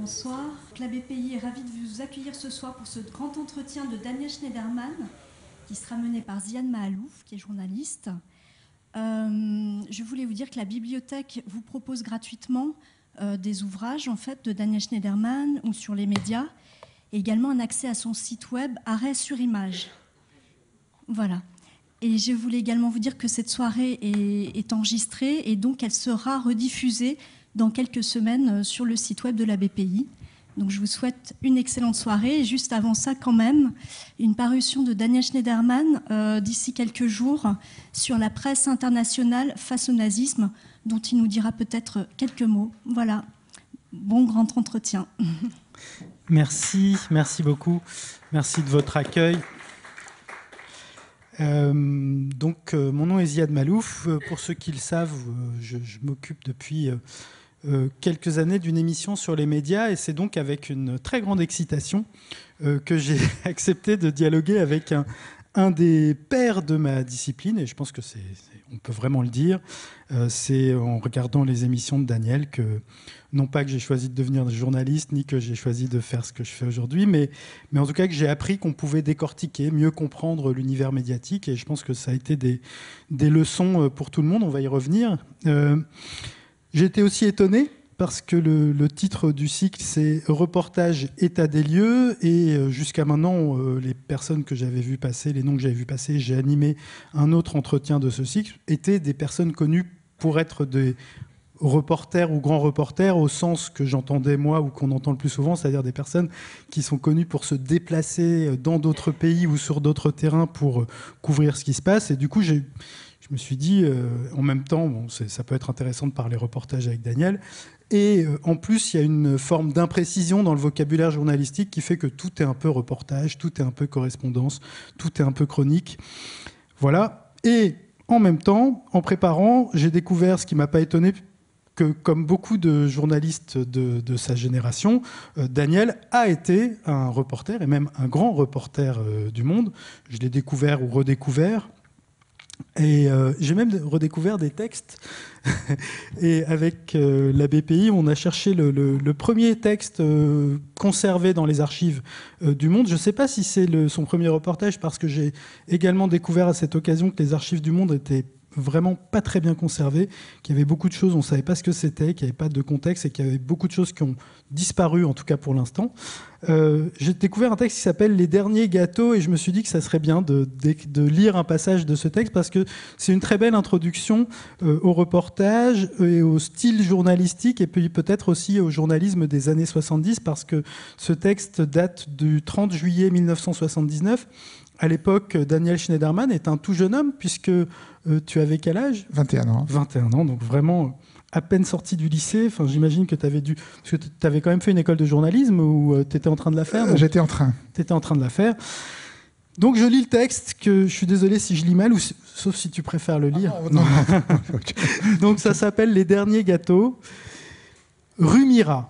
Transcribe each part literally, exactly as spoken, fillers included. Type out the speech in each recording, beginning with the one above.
bonsoir. La B P I est ravie de vous accueillir ce soir pour ce grand entretien de Daniel Schneiderman, qui sera mené par Ziad Mahalouf, qui est journaliste. Euh, je voulais vous dire que la bibliothèque vous propose gratuitement euh, des ouvrages en fait, de Daniel Schneiderman ou sur les médias, et également un accès à son site web Arrêt sur image. Voilà. Et je voulais également vous dire que cette soirée est, est enregistrée et donc elle sera rediffusée dans quelques semaines sur le site web de la B P I. Donc je vous souhaite une excellente soirée. Et juste avant ça, quand même, une parution de Daniel Schneiderman euh, d'ici quelques jours sur la presse internationale face au nazisme, dont il nous dira peut-être quelques mots. Voilà. Bon grand entretien. Merci, merci beaucoup. Merci de votre accueil. Euh, donc, euh, mon nom est Ziad Mahalouf. Euh, pour ceux qui le savent, euh, je, je m'occupe depuis euh, euh, quelques années d'une émission sur les médias, et c'est donc avec une très grande excitation euh, que j'ai accepté de dialoguer avec un, un des pères de ma discipline, et je pense que c'est, c'est, on peut vraiment le dire. Euh, c'est en regardant les émissions de Daniel que, non pas que j'ai choisi de devenir journaliste, ni que j'ai choisi de faire ce que je fais aujourd'hui, mais, mais en tout cas que j'ai appris qu'on pouvait décortiquer, mieux comprendre l'univers médiatique, et je pense que ça a été des, des leçons pour tout le monde, on va y revenir. Euh, j'ai été aussi étonné, parce que le, le titre du cycle, c'est « Reportage état des lieux », et jusqu'à maintenant, euh, les personnes que j'avais vues passer, les noms que j'avais vus passer, j'ai animé un autre entretien de ce cycle, étaient des personnes connues pour être des reporters ou grands reporters au sens que j'entendais moi ou qu'on entend le plus souvent, c'est-à-dire des personnes qui sont connues pour se déplacer dans d'autres pays ou sur d'autres terrains pour couvrir ce qui se passe. Et du coup, j'ai, je me suis dit, euh, en même temps, bon, c'est, ça peut être intéressant de parler reportage avec Daniel. Et euh, en plus, il y a une forme d'imprécision dans le vocabulaire journalistique qui fait que tout est un peu reportage, tout est un peu correspondance, tout est un peu chronique. Voilà. Et en même temps, en préparant, j'ai découvert ce qui ne m'a pas étonné, que comme beaucoup de journalistes de, de sa génération, euh, Daniel a été un reporter, et même un grand reporter euh, du Monde. Je l'ai découvert ou redécouvert. Et euh, j'ai même redécouvert des textes. Et avec euh, la B P I, on a cherché le, le, le premier texte euh, conservé dans les archives euh, du Monde. Je ne sais pas si c'est le, son premier reportage, parce que j'ai également découvert à cette occasion que les archives du Monde étaient vraiment pas très bien conservé, qu'il y avait beaucoup de choses, on ne savait pas ce que c'était, qu'il n'y avait pas de contexte et qu'il y avait beaucoup de choses qui ont disparu, en tout cas pour l'instant. Euh, j'ai découvert un texte qui s'appelle « Les derniers gâteaux » et je me suis dit que ça serait bien de, de, de lire un passage de ce texte parce que c'est une très belle introduction euh, au reportage et au style journalistique et puis peut-être aussi au journalisme des années soixante-dix parce que ce texte date du trente juillet mille neuf cent soixante-dix-neuf. À l'époque, Daniel Schneiderman est un tout jeune homme, puisque euh, tu avais quel âge ? vingt et un ans. vingt et un ans, donc vraiment à peine sorti du lycée. Enfin, j'imagine que tu avais dû... Parce que tu avais quand même fait une école de journalisme ou euh, tu étais en train de la faire ? euh, J'étais en train. Tu étais en train de la faire. Donc je lis le texte, que je suis désolé si je lis mal, ou si... sauf si tu préfères le lire. Ah non, non, non. Donc ça s'appelle « Les derniers gâteaux ». Rue Mira,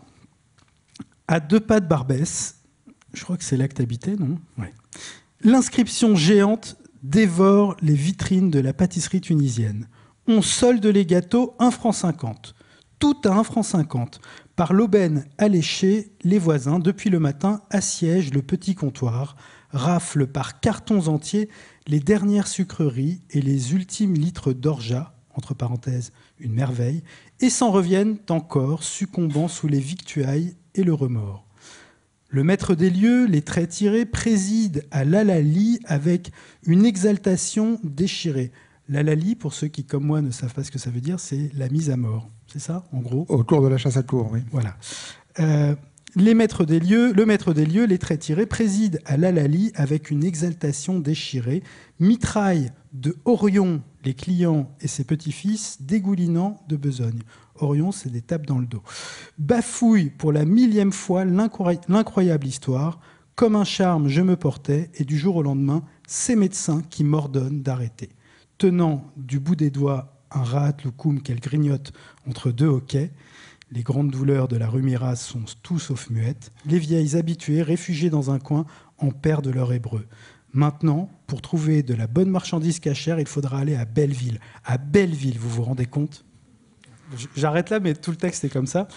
à deux pas de Barbès. Je crois que c'est là que tu habitais, non ? Ouais. L'inscription géante dévore les vitrines de la pâtisserie tunisienne. On solde les gâteaux un franc cinquante. Tout à un franc cinquante. Par l'aubaine alléchée, les voisins, depuis le matin, assiègent le petit comptoir, raflent par cartons entiers les dernières sucreries et les ultimes litres d'orgeat, entre parenthèses, une merveille, et s'en reviennent encore, succombant sous les victuailles et le remords. Le maître des lieux, les traits tirés, préside à l'halali avec une exaltation déchirée. L'halali, pour ceux qui, comme moi, ne savent pas ce que ça veut dire, c'est la mise à mort. C'est ça, en gros ? Au cours de la chasse à courre, oui. Voilà. Euh, les maîtres des lieux, le maître des lieux, les traits tirés, préside à l'halali avec une exaltation déchirée, mitraille de Orion les clients et ses petits-fils, dégoulinant de besogne. Orion, c'est des tapes dans le dos. Bafouille pour la millième fois l'incroy- l'incroyable histoire. Comme un charme, je me portais, et du jour au lendemain, ces médecins qui m'ordonnent d'arrêter. Tenant du bout des doigts un rahat loukoum qu'elle grignote entre deux hoquets, les grandes douleurs de la rue Mira sont tout sauf muettes. Les vieilles habituées, réfugiées dans un coin, en perdent leur hébreu. Maintenant, pour trouver de la bonne marchandise cachère, il faudra aller à Belleville. À Belleville, vous vous rendez compte ? J'arrête là, mais tout le texte est comme ça.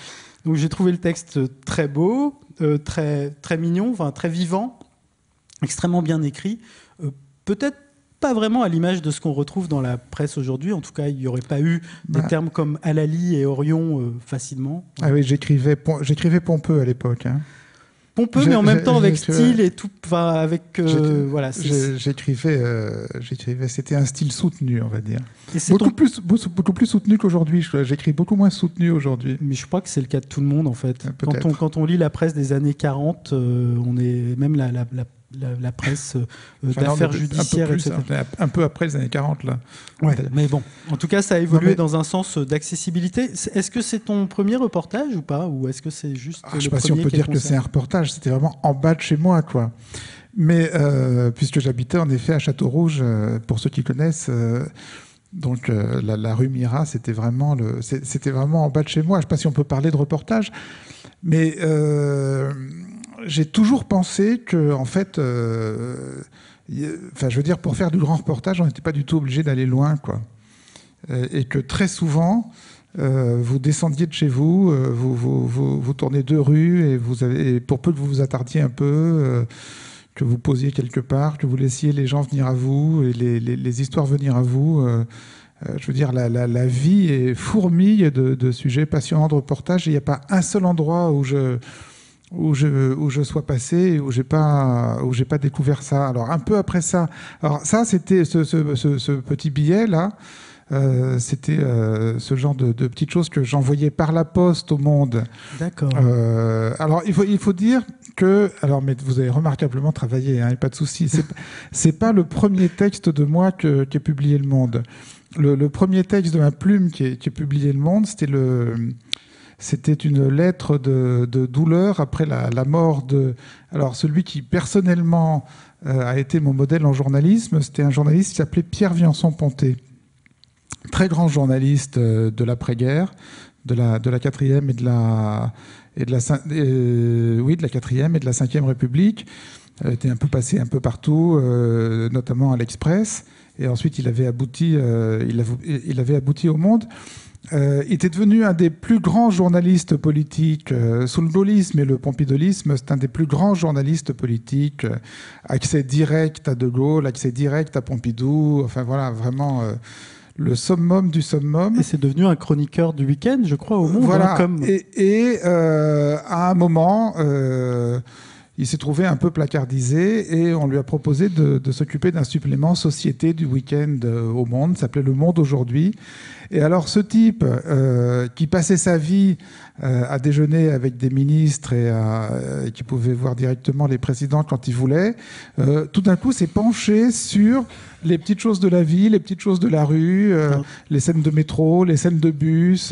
Donc j'ai trouvé le texte très beau, euh, très, très mignon, enfin, très vivant, extrêmement bien écrit. Euh, peut-être pas vraiment à l'image de ce qu'on retrouve dans la presse aujourd'hui. En tout cas, il n'y aurait pas eu des bah. termes comme Halali et Orion euh, facilement. Ah oui, j'écrivais, j'écrivais pompeux à l'époque. Hein. Pompeux, mais en même temps avec style et tout. Enfin, avec. Euh, voilà, j'écrivais, euh, j'écrivais. C'était un style soutenu, on va dire. Beaucoup, ton... plus, beaucoup plus soutenu qu'aujourd'hui. J'écris beaucoup moins soutenu aujourd'hui. Mais je crois que c'est le cas de tout le monde, en fait. Quand on, quand on lit la presse des années quarante, euh, on est même la. la, la La, la presse euh, enfin, d'affaires judiciaires, plus, et cetera. Un peu après les années quarante, là. Ouais, mais bon, en tout cas, ça a évolué mais... dans un sens d'accessibilité. Est-ce que c'est ton premier reportage ou pas? Ou est-ce que c'est juste ah, le je sais pas premier si on peut dire que c'est un reportage. C'était vraiment en bas de chez moi, quoi. Mais euh, puisque j'habitais en effet à Château-Rouge, euh, pour ceux qui connaissent... Euh, donc euh, la, la rue Mira, c'était vraiment, le, c'était vraiment en bas de chez moi. Je ne sais pas si on peut parler de reportage, mais... Euh, j'ai toujours pensé que, en fait, euh, y, enfin, je veux dire, pour faire du grand reportage, on n'était pas du tout obligé d'aller loin, quoi. Et, et que très souvent, euh, vous descendiez de chez vous, euh, vous, vous, vous, vous tournez deux rues, et, vous avez, et pour peu que vous vous attardiez un peu, euh, que vous posiez quelque part, que vous laissiez les gens venir à vous, et les, les, les histoires venir à vous. Euh, euh, je veux dire, la, la, la vie est fourmille de, de sujets passionnants de reportage, et il n'y a pas un seul endroit où je... Où je, où je sois passé, où j'ai pas, où j'ai pas découvert ça. Alors un peu après ça, alors ça c'était ce, ce, ce, ce petit billet là, euh, c'était euh, ce genre de, de petites choses que j'envoyais par la poste au Monde. D'accord. Euh, alors il faut, il faut dire que, alors mais vous avez remarquablement travaillé, hein, pas de souci. C'est, c'est pas le premier texte de moi que, qui est publié Le Monde. Le, le premier texte de ma plume qui est, qui est publié Le Monde, c'était le C'était une lettre de, de douleur après la, la mort de... Alors, celui qui, personnellement, euh, a été mon modèle en journalisme, c'était un journaliste qui s'appelait Pierre Viançon-Ponté. Très grand journaliste euh, de l'après-guerre, de la, de la quatrième et de la... Et de la euh, oui, de la quatrième et de la cinquième République. Il était un peu passé un peu partout, euh, notamment à l'Express. Et ensuite, il avait abouti, euh, il avait, il avait abouti au Monde. Euh, il était devenu un des plus grands journalistes politiques euh, sous le gaullisme et le pompidolisme. C'est un des plus grands journalistes politiques. Euh, accès direct à De Gaulle, accès direct à Pompidou. Enfin voilà, vraiment euh, le summum du summum. Et c'est devenu un chroniqueur du week-end, je crois, au Monde. Voilà. Hein, comme... Et, et euh, à un moment, euh, il s'est trouvé un peu placardisé et on lui a proposé de, de s'occuper d'un supplément société du week-end euh, au Monde. Ça s'appelait Le Monde aujourd'hui. Et alors, ce type euh, qui passait sa vie euh, à déjeuner avec des ministres et, à, et qui pouvait voir directement les présidents quand il voulait, euh, tout d'un coup s'est penché sur les petites choses de la vie, les petites choses de la rue, euh, ah. les scènes de métro, les scènes de bus.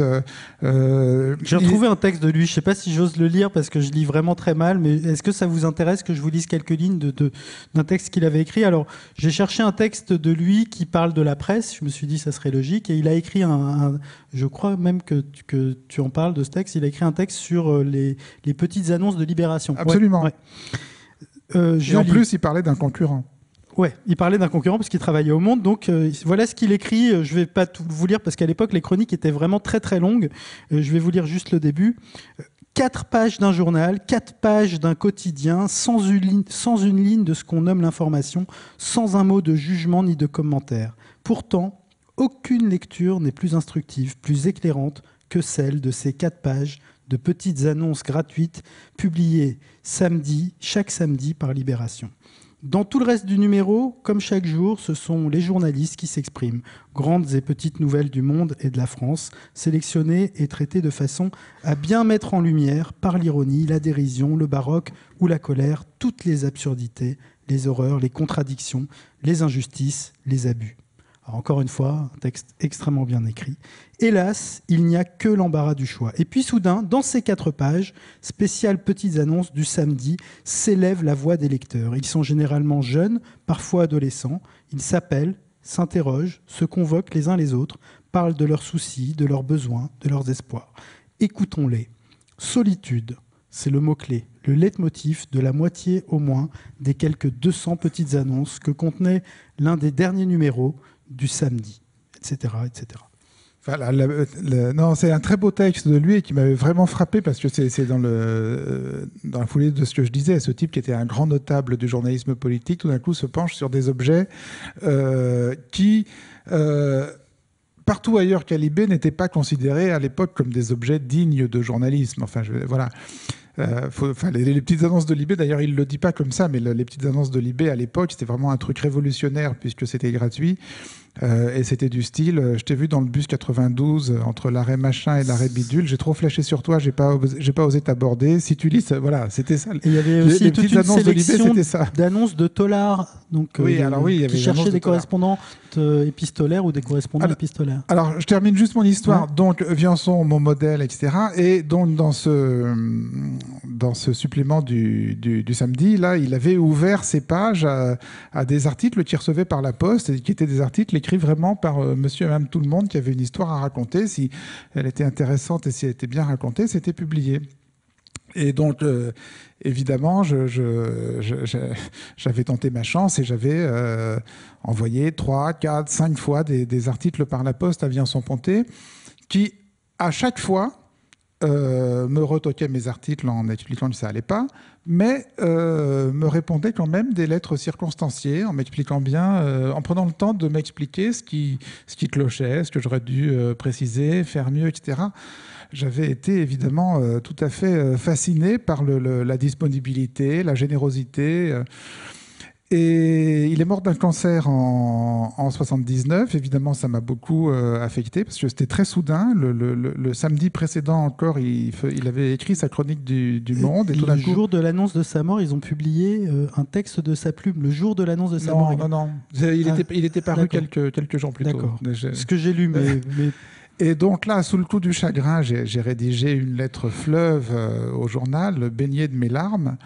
Euh, J'ai retrouvé il... un texte de lui, je ne sais pas si j'ose le lire parce que je lis vraiment très mal, mais est-ce que ça vous intéresse que je vous lise quelques lignes de, de, d'un texte qu'il avait écrit? Alors, j'ai cherché un texte de lui qui parle de la presse, je me suis dit ça serait logique, et il a écrit un, un je crois même que tu, que tu en parles de ce texte, il a écrit un texte sur les, les petites annonces de Libération. Absolument. Ouais, ouais. Euh, et en lis. Plus, il parlait d'un concurrent. Ouais, il parlait d'un concurrent parce qu'il travaillait au Monde. Donc euh, voilà ce qu'il écrit. Je ne vais pas tout vous lire parce qu'à l'époque, les chroniques étaient vraiment très très longues. Euh, je vais vous lire juste le début. Quatre pages d'un journal, quatre pages d'un quotidien, sans une, sans une ligne de ce qu'on nomme l'information, sans un mot de jugement ni de commentaire. Pourtant, aucune lecture n'est plus instructive, plus éclairante que celle de ces quatre pages de petites annonces gratuites publiées samedi, chaque samedi par Libération. Dans tout le reste du numéro, comme chaque jour, ce sont les journalistes qui s'expriment. Grandes et petites nouvelles du monde et de la France, sélectionnées et traitées de façon à bien mettre en lumière, par l'ironie, la dérision, le baroque ou la colère, toutes les absurdités, les horreurs, les contradictions, les injustices, les abus. Alors encore une fois, un texte extrêmement bien écrit. Hélas, il n'y a que l'embarras du choix. Et puis soudain, dans ces quatre pages, spéciales petites annonces du samedi, s'élève la voix des lecteurs. Ils sont généralement jeunes, parfois adolescents. Ils s'appellent, s'interrogent, se convoquent les uns les autres, parlent de leurs soucis, de leurs besoins, de leurs espoirs. Écoutons-les. Solitude, c'est le mot-clé, le leitmotiv de la moitié au moins des quelques deux cents petites annonces que contenait l'un des derniers numéros du samedi, et cetera, et cetera. Enfin, la, la, la, non, c'est un très beau texte de lui et qui m'avait vraiment frappé parce que c'est, c'est dans, le, dans la foulée de ce que je disais. Ce type qui était un grand notable du journalisme politique, tout d'un coup se penche sur des objets euh, qui, euh, partout ailleurs qu'à Libé, n'étaient pas considérés à l'époque comme des objets dignes de journalisme. Enfin, je, voilà. Euh, faut, enfin, les, les petites annonces de Libé, d'ailleurs, il ne le dit pas comme ça, mais le, les petites annonces de Libé à l'époque, c'était vraiment un truc révolutionnaire puisque c'était gratuit. Euh, et c'était du style, euh, je t'ai vu dans le bus quatre-vingt-douze, euh, entre l'arrêt machin et l'arrêt bidule, j'ai trop flashé sur toi, j'ai pas, j'ai pas osé t'aborder. Si tu lis, ça, voilà, c'était ça. Et il y avait aussi les, les toute petites une annonces de Libé, c'était ça. D'annonces de Tollard, donc oui, euh, alors oui, il y avait qui cherchaient des correspondants euh, épistolaires ou des correspondants alors, épistolaires. Alors, je termine juste mon histoire. Ouais. Donc, Viançon, mon modèle, et cetera. Et donc, dans ce, dans ce supplément du, du, du samedi, là, il avait ouvert ses pages à, à des articles qu'il recevait par la poste, et qui étaient des articles écrits vraiment par euh, monsieur et madame tout le monde, qui avaient une histoire à raconter. Si elle était intéressante et si elle était bien racontée, c'était publié. Et donc, euh, évidemment, je, je, je, je, j'avais tenté ma chance et j'avais euh, envoyé trois, quatre, cinq fois des, des articles par la poste à Viançon-Pontet qui, à chaque fois, euh, me retoquaient mes articles en expliquant que ça allait pas, mais euh, me répondaient quand même des lettres circonstanciées en m'expliquant bien, euh, en prenant le temps de m'expliquer ce qui, ce qui clochait, ce que j'aurais dû euh, préciser, faire mieux, et cetera. J'avais été évidemment euh, tout à fait euh, fasciné par le, le, la disponibilité, la générosité. Euh, et il est mort d'un cancer en, en soixante-dix-neuf. Évidemment, ça m'a beaucoup euh, affecté parce que c'était très soudain. Le, le, le, le samedi précédent encore, il, il avait écrit sa chronique du, du Monde. Et tout le d'un coup... jour de l'annonce de sa mort, ils ont publié euh, un texte de sa plume. Le jour de l'annonce de sa non, mort. Non, non, non. Il, ah, était, il était paru quelques, quelques jours plus d'accord. tôt. D'accord. Ce que j'ai lu, mais... mais... Et donc là, sous le coup du chagrin, j'ai, j'ai rédigé une lettre fleuve euh, au journal, baignée de mes larmes.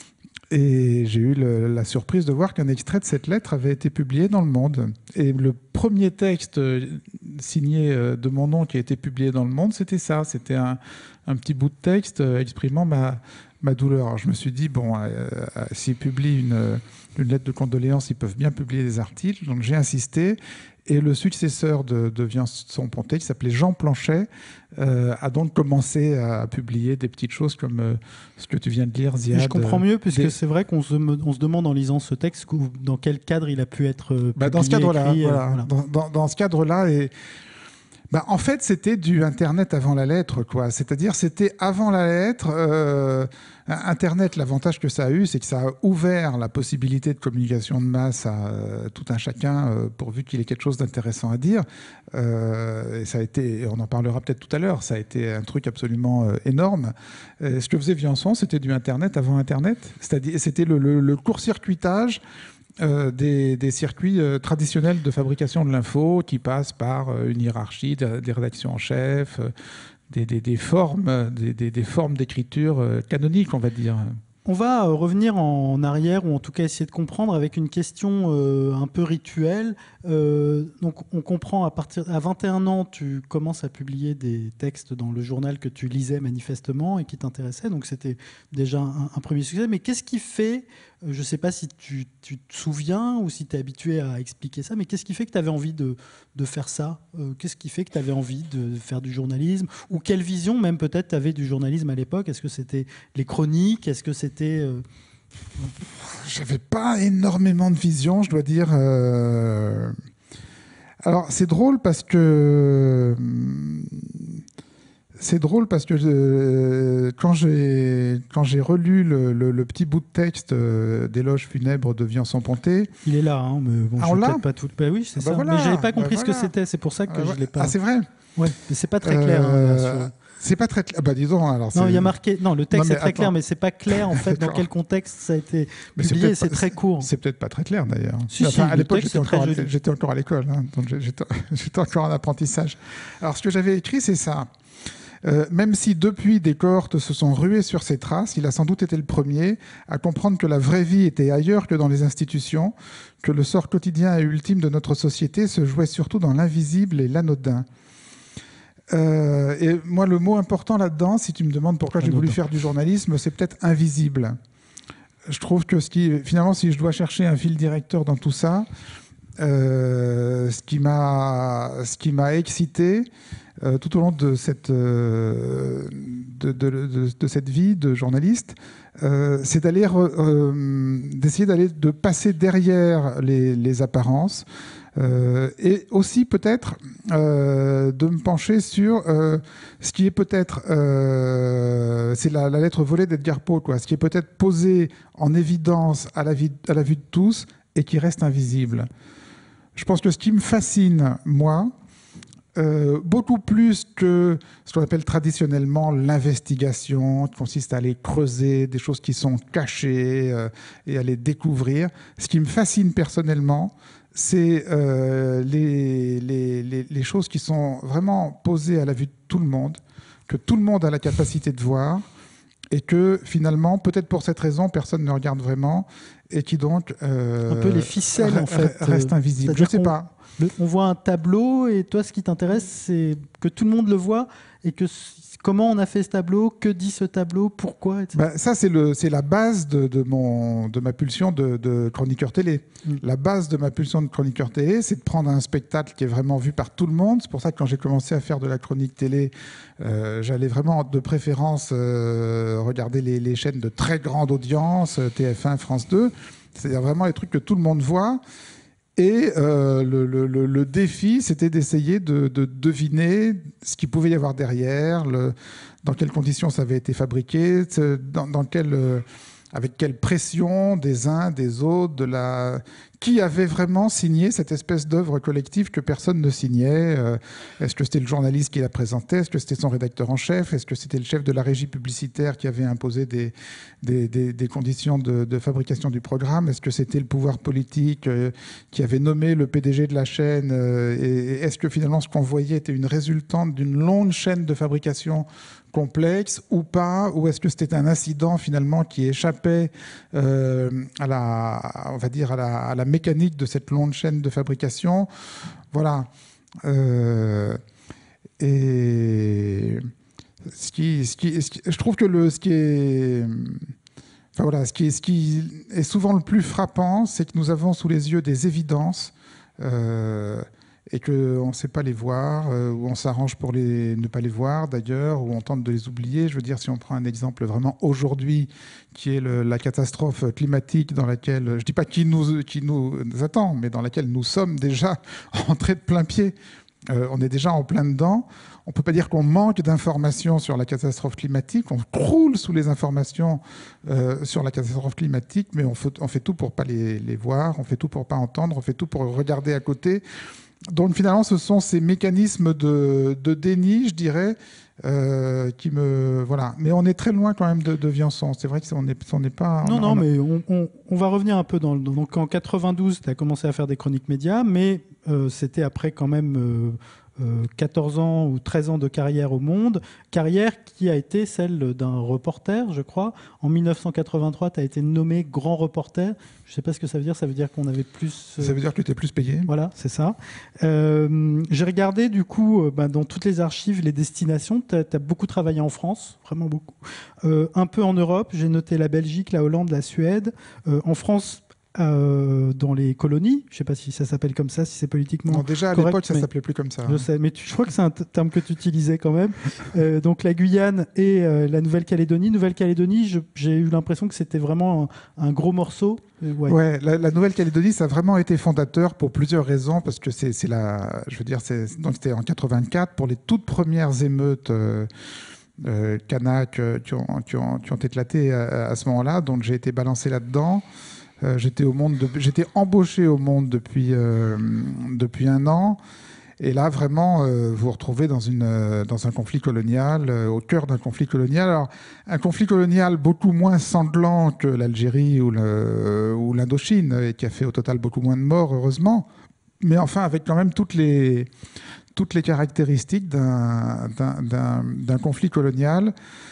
Et j'ai eu le, la surprise de voir qu'un extrait de cette lettre avait été publié dans Le Monde. Et le premier texte signé de mon nom qui a été publié dans Le Monde, c'était ça. C'était un, un petit bout de texte exprimant ma, ma douleur. Alors je me suis dit, bon, euh, euh, s'ils publient une, une lettre de condoléances, ils peuvent bien publier des articles. Donc j'ai insisté. Et le successeur de, de Viançon-Pontet, qui s'appelait Jean Planchet, euh, a donc commencé à publier des petites choses comme euh, ce que tu viens de lire, Ziad. Mais je comprends mieux, puisque des... c'est vrai qu'on se, on se demande en lisant ce texte dans quel cadre il a pu être publié, bah dans ce cadre-là, écrit, voilà. euh, voilà. Dans, dans, dans ce cadre-là, et bah, en fait, c'était du Internet avant la lettre, quoi. C'est-à-dire, c'était avant la lettre. Euh, Internet, l'avantage que ça a eu, c'est que ça a ouvert la possibilité de communication de masse à euh, tout un chacun, euh, pourvu qu'il ait quelque chose d'intéressant à dire. Euh, et ça a été, on en parlera peut-être tout à l'heure, ça a été un truc absolument euh, énorme. Et ce que faisait Viançon, c'était du Internet avant Internet. C'est-à-dire, c'était le, le, le court-circuitage Euh, des, des circuits euh, traditionnels de fabrication de l'info qui passent par euh, une hiérarchie, de, des rédactions en chef, euh, des, des, des formes, des, des, des formes d'écriture euh, canoniques, on va dire. On va euh, revenir en arrière, ou en tout cas essayer de comprendre avec une question euh, un peu rituelle. Euh, donc on comprend, à partir à vingt et un ans, tu commences à publier des textes dans le journal que tu lisais manifestement et qui t'intéressaient. Donc c'était déjà un, un premier succès. Mais qu'est-ce qui fait, je ne sais pas si tu, tu te souviens ou si tu es habitué à expliquer ça, mais qu'est-ce qui fait que tu avais envie de, de faire ça euh, Qu'est-ce qui fait que tu avais envie de faire du journalisme? Ou quelle vision même peut-être tu avais du journalisme à l'époque? Est-ce que c'était les chroniques? Est-ce que c'était... Euh... J'avais pas énormément de vision, je dois dire. Euh... Alors c'est drôle parce que... C'est drôle parce que euh, quand, j'ai, quand j'ai relu le, le, le petit bout de texte euh, d'éloge funèbre de Viançon-Pontet... Il est là, hein, mais bon, ah, je on ne l'a pas tout. Bah oui, c'est ah, ça. Bah voilà, mais je n'avais pas compris bah ce voilà. que c'était, c'est pour ça que ah, je ne l'ai pas... Ah, c'est vrai? Ouais, mais c'est pas très clair. Euh... Hein, là, sur... C'est pas très clair. Bah disons alors. Non, c'est... il y a marqué. Non, le texte non, est très attends. clair, mais c'est pas clair en fait dans quel contexte ça a été publié. C'est, c'est très court. C'est peut-être pas très clair d'ailleurs. Si, enfin, si, à l'époque, texte, j'étais encore, à, joli. j'étais encore à l'école, hein, donc j'étais, j'étais encore en apprentissage. Alors, ce que j'avais écrit, c'est ça. Euh, même si depuis des cohortes se sont ruées sur ses traces, il a sans doute été le premier à comprendre que la vraie vie était ailleurs que dans les institutions, que le sort quotidien et ultime de notre société se jouait surtout dans l'invisible et l'anodin. Euh, et moi, le mot important là-dedans, si tu me demandes pourquoi j'ai voulu faire du journalisme, c'est peut-être invisible. Je trouve que ce qui, finalement, si je dois chercher un fil directeur dans tout ça, euh, ce qui m'a, ce qui m'a excité euh, tout au long de cette, euh, de, de, de, de cette vie de journaliste, euh, c'est d'aller, euh, d'essayer d'aller, de passer derrière les, les apparences. Euh, et aussi peut-être euh, de me pencher sur euh, ce qui est peut-être, euh, c'est la, la lettre volée d'Edgar Poe, quoi, ce qui est peut-être posé en évidence à la, vie, à la vue de tous et qui reste invisible. Je pense que ce qui me fascine, moi, euh, beaucoup plus que ce qu'on appelle traditionnellement l'investigation, qui consiste à aller creuser des choses qui sont cachées euh, et à les découvrir, ce qui me fascine personnellement, c'est euh, les, les, les, les choses qui sont vraiment posées à la vue de tout le monde, que tout le monde a la capacité de voir, et que finalement, peut-être pour cette raison, personne ne regarde vraiment, et qui donc euh, un peu les ficelles en fait reste invisible. Je ne sais pas. Le, on voit un tableau, et toi, ce qui t'intéresse, c'est que tout le monde le voit, et que comment on a fait ce tableau, que dit ce tableau, pourquoi, et cetera. Ben, ça, c'est, le, c'est la base de, de, mon, de ma pulsion de, de chroniqueur télé. Mm. La base de ma pulsion de chroniqueur télé, c'est de prendre un spectacle qui est vraiment vu par tout le monde. C'est pour ça que quand j'ai commencé à faire de la chronique télé, euh, j'allais vraiment de préférence euh, regarder les, les chaînes de très grande audience, T F un, France deux. C'est-à-dire vraiment les trucs que tout le monde voit. Et euh, le, le, le défi, c'était d'essayer de, de deviner ce qu'il pouvait y avoir derrière, le, dans quelles conditions ça avait été fabriqué, dans, dans quelle, euh, avec quelle pression des uns, des autres, de la... qui avait vraiment signé cette espèce d'œuvre collective que personne ne signait. Euh, est-ce que c'était le journaliste qui la présentait? Est-ce que c'était son rédacteur en chef? Est-ce que c'était le chef de la régie publicitaire qui avait imposé des, des, des, des conditions de, de fabrication du programme? Est-ce que c'était le pouvoir politique euh, qui avait nommé le P D G de la chaîne? euh, et est-ce que finalement ce qu'on voyait était une résultante d'une longue chaîne de fabrication complexe ou pas? Ou est-ce que c'était un incident finalement qui échappait euh, à la, on va dire à la, à la mécanique de cette longue chaîne de fabrication? Voilà. Euh, et ce qui, ce qui, ce qui, je trouve que le, ce qui est, enfin voilà, ce qui est, ce qui est souvent le plus frappant, c'est que nous avons sous les yeux des évidences. Euh, et qu'on ne sait pas les voir, euh, ou on s'arrange pour les, ne pas les voir d'ailleurs, ou on tente de les oublier. Je veux dire, si on prend un exemple vraiment aujourd'hui, qui est le, la catastrophe climatique dans laquelle, je ne dis pas qui nous, qui nous attend, mais dans laquelle nous sommes déjà entrés de plein pied. Euh, on est déjà en plein dedans. On ne peut pas dire qu'on manque d'informations sur la catastrophe climatique. On croule sous les informations euh, sur la catastrophe climatique, mais on fait, on fait tout pour ne pas les, les voir, on fait tout pour ne pas entendre, on fait tout pour regarder à côté. Donc finalement, ce sont ces mécanismes de, de déni, je dirais, euh, qui me... Voilà. Mais on est très loin quand même de, de Viançon. C'est vrai qu'on n'est on n'est pas... Non, on, non, on a... mais on, on, on va revenir un peu dans... Donc en quatre-vingt-douze, tu as commencé à faire des chroniques médias, mais euh, c'était après quand même... Euh, Euh, quatorze ans ou treize ans de carrière au Monde, carrière qui a été celle d'un reporter, je crois. En mille neuf cent quatre-vingt-trois, tu as été nommé grand reporter. Je ne sais pas ce que ça veut dire. Ça veut dire qu'on avait plus... Euh... Ça veut dire que tu étais plus payé. Voilà, c'est ça. Euh, j'ai regardé, du coup, euh, bah, dans toutes les archives, les destinations. Tu as beaucoup travaillé en France, vraiment beaucoup. Euh, un peu en Europe. J'ai noté la Belgique, la Hollande, la Suède. Euh, en France... Euh, dans les colonies, je ne sais pas si ça s'appelle comme ça, si c'est politiquement non, déjà à correct, l'époque, ça ne s'appelait plus comme ça. Je sais, mais tu, je crois que c'est un terme que tu utilisais quand même. Euh, donc la Guyane et euh, la Nouvelle-Calédonie. Nouvelle-Calédonie, je, j'ai eu l'impression que c'était vraiment un, un gros morceau. Euh, ouais, ouais la, la Nouvelle-Calédonie, ça a vraiment été fondateur pour plusieurs raisons, parce que c'est, c'est la, je veux dire, c'est, donc c'était en quatre-vingt-quatre pour les toutes premières émeutes. Euh, euh, Kanak euh, qui, ont, qui, ont, qui ont éclaté à, à ce moment-là, donc j'ai été balancé là-dedans. Euh, j'étais, au monde de... j'étais embauché au Monde depuis, euh, depuis un an. Et là, vraiment, euh, vous vous retrouvez dans, une, euh, dans un conflit colonial, euh, au cœur d'un conflit colonial. Alors, un conflit colonial beaucoup moins sanglant que l'Algérie ou, le, ou l'Indochine, et qui a fait au total beaucoup moins de morts, heureusement. Mais enfin, avec quand même toutes les, toutes les caractéristiques d'un, d'un, d'un, d'un conflit colonial.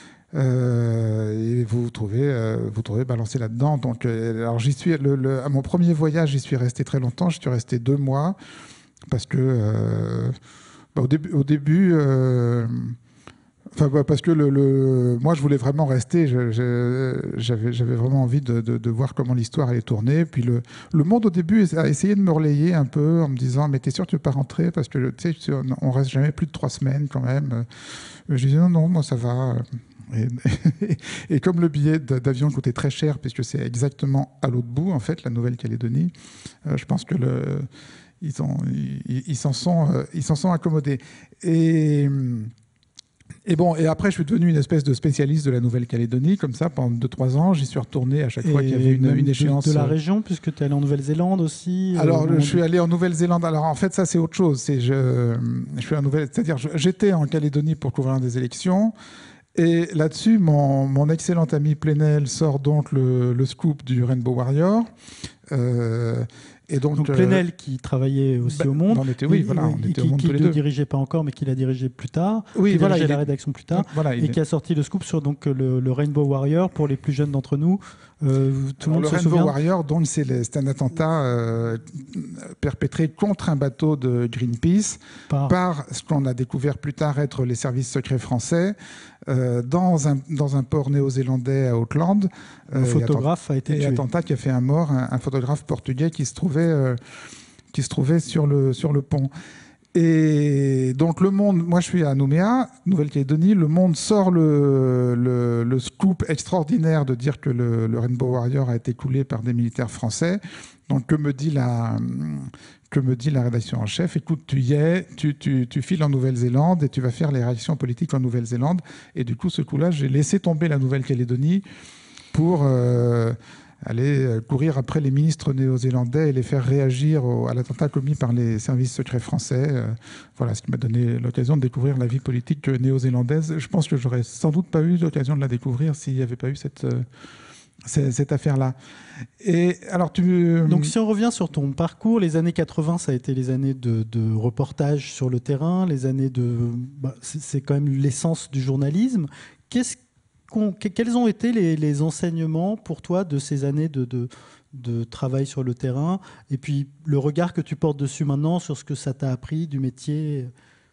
Euh, et vous vous trouvez, euh, vous trouvez balancé là-dedans. Donc, euh, alors j'y suis. Le, le, à mon premier voyage, j'y suis resté très longtemps. J'y suis resté deux mois parce que euh, bah, au début, au début, euh, Enfin, bah, parce que le, le... moi, je voulais vraiment rester. Je, je, j'avais, j'avais vraiment envie de, de, de voir comment l'histoire allait tourner. Puis le, le Monde, au début, a essayé de me relayer un peu en me disant « Mais t'es sûr que tu ne veux pas rentrer ? Parce que tu sais, on reste jamais plus de trois semaines quand même. » Je disais « Non, non, moi, ça va. » Et, et comme le billet d'avion coûtait très cher, puisque c'est exactement à l'autre bout, en fait, la Nouvelle-Calédonie, euh, je pense que le, ils, ont, ils, ils, s'en sont, euh, ils s'en sont accommodés. Et, et bon, et après, je suis devenu une espèce de spécialiste de la Nouvelle-Calédonie, comme ça, pendant deux trois ans. J'y suis retourné à chaque et fois qu'il y avait une, une échéance. De, de la région, puisque tu es allé en Nouvelle-Zélande aussi. Alors, euh, je suis allé en Nouvelle-Zélande. Alors, en fait, ça, c'est autre chose. C'est, je, je suis en Nouvelle... C'est-à-dire, j'étais en Calédonie pour couvrir des élections. Et là-dessus, mon, mon excellent ami Plenel sort donc le, le scoop du Rainbow Warrior. Euh, et donc, donc Plenel, euh, qui travaillait aussi bah, au Monde, on était, oui, et, voilà, on et, était qui, au Monde qui tous les ne deux. dirigeait pas encore, mais qui l'a dirigé plus tard, oui, qui voilà, dirigeait la est... rédaction plus tard, voilà, et est... qui a sorti le scoop sur donc, le, le Rainbow Warrior, pour les plus jeunes d'entre nous. Euh, tout Alors, le monde le se Rainbow souvient. Warrior, donc, c'est, le, c'est un attentat euh, perpétré contre un bateau de Greenpeace par... par ce qu'on a découvert plus tard être les services secrets français euh, dans, un, dans un port néo-zélandais à Auckland. Un euh, photographe et a été et tué. attentat qui a fait un mort, un, un photographe portugais qui se trouvait, euh, qui se trouvait sur, le, sur le pont. Et donc le Monde, moi je suis à Nouméa, Nouvelle-Calédonie, le Monde sort le, le, le scoop extraordinaire de dire que le, le Rainbow Warrior a été coulé par des militaires français. Donc que me dit la, que me dit la rédaction en chef ? Écoute, tu y es, tu, tu, tu files en Nouvelle-Zélande et tu vas faire les réactions politiques en Nouvelle-Zélande. Et du coup, ce coup-là, j'ai laissé tomber la Nouvelle-Calédonie pour... Euh, aller courir après les ministres néo-zélandais et les faire réagir au, à l'attentat commis par les services secrets français. Euh, voilà, ce qui m'a donné l'occasion de découvrir la vie politique néo-zélandaise. Je pense que j'aurais sans doute pas eu l'occasion de la découvrir s'il n'y avait pas eu cette, euh, cette, cette affaire-là. Et alors tu... Donc si on revient sur ton parcours, les années quatre-vingts, ça a été les années de, de reportage sur le terrain, les années de... Bah, c'est, c'est quand même l'essence du journalisme. Qu'est-ce Quels ont été les, les enseignements pour toi de ces années de, de, de travail sur le terrain, et puis le regard que tu portes dessus maintenant sur ce que ça t'a appris du métier?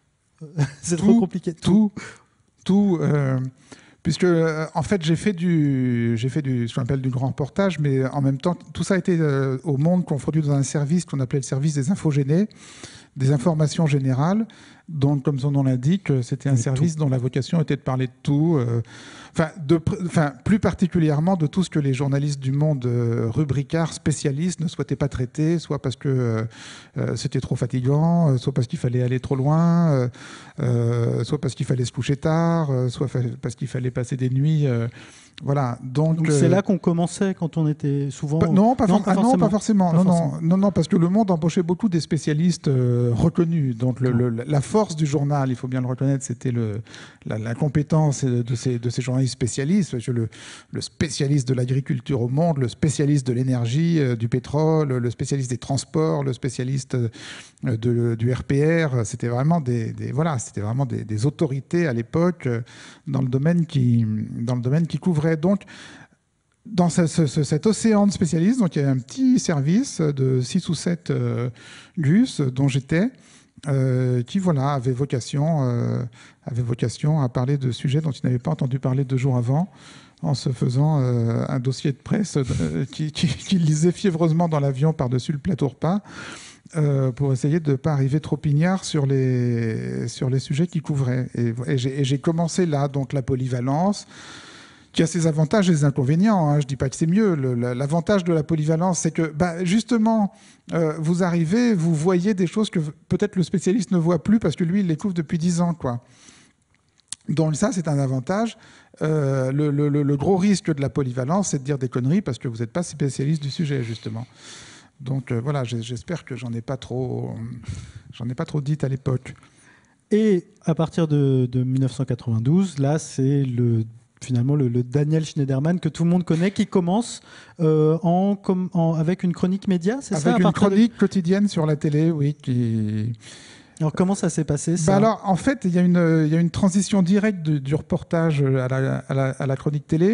C'est tout, trop compliqué. Tout, tout. Euh, puisque euh, en fait j'ai fait du, j'ai fait du, ce qu'on appelle du grand reportage, mais en même temps tout ça a été euh, au Monde confondu dans un service qu'on appelait le service des infogénés, des informations générales. Donc, comme son nom l'indique, c'était un service dont la vocation était de parler de tout, euh, enfin, de, enfin, plus particulièrement de tout ce que les journalistes du Monde euh, rubricards, spécialistes, ne souhaitaient pas traiter, soit parce que euh, c'était trop fatigant, euh, soit parce qu'il fallait aller trop loin, euh, euh, soit parce qu'il fallait se coucher tard, euh, soit fa- parce qu'il fallait passer des nuits... Euh, Voilà, donc, donc c'est euh, là qu'on commençait quand on était souvent... Pas, non, pas, non, for- pas ah, forcément. Non, pas forcément. Pas non, forcément. Non, non, non, parce que le Monde embauchait beaucoup des spécialistes euh, reconnus. Donc le, le, la force du journal, il faut bien le reconnaître, c'était le, la, la compétence de ces, de ces journalistes spécialistes. Parce que le, le spécialiste de l'agriculture au Monde, le spécialiste de l'énergie, euh, du pétrole, le spécialiste des transports, le spécialiste euh, de, du R P R, c'était vraiment des, des voilà, c'était vraiment des, des autorités à l'époque euh, dans le domaine qui, dans le domaine qui couvrait. Donc dans ce, ce, cet océan de spécialistes, donc il y a un petit service de six ou sept euh, gus dont j'étais, euh, qui voilà, avait, vocation, euh, avait vocation à parler de sujets dont ils n'avaient pas entendu parler deux jours avant, en se faisant euh, un dossier de presse euh, qui, qui, qui lisait fiévreusement dans l'avion par-dessus le plateau repas, euh, pour essayer de ne pas arriver trop ignare sur les, sur les sujets qu'ils couvraient. Et, et, j'ai, et j'ai commencé là, donc la polyvalence, qui a ses avantages et ses inconvénients. Hein. Je ne dis pas que c'est mieux. Le, l'avantage de la polyvalence, c'est que bah, justement, euh, vous arrivez, vous voyez des choses que peut-être le spécialiste ne voit plus parce que lui, il les couvre depuis dix ans, quoi. Donc ça, c'est un avantage. Euh, le, le, le gros risque de la polyvalence, c'est de dire des conneries parce que vous n'êtes pas spécialiste du sujet, justement. Donc euh, voilà, j'espère que j'en ai pas trop, j'en ai pas trop dit à l'époque. Et à partir de, de dix-neuf cent quatre-vingt-douze, là, c'est le finalement le, le Daniel Schneiderman que tout le monde connaît, qui commence euh, en, com, en, avec une chronique média, c'est ça? Avec une chronique de... quotidienne sur la télé, oui. Qui... Alors comment ça s'est passé ça? Bah alors, en fait, il y a une, il y a une transition directe de, du reportage à la, à la, à la chronique télé.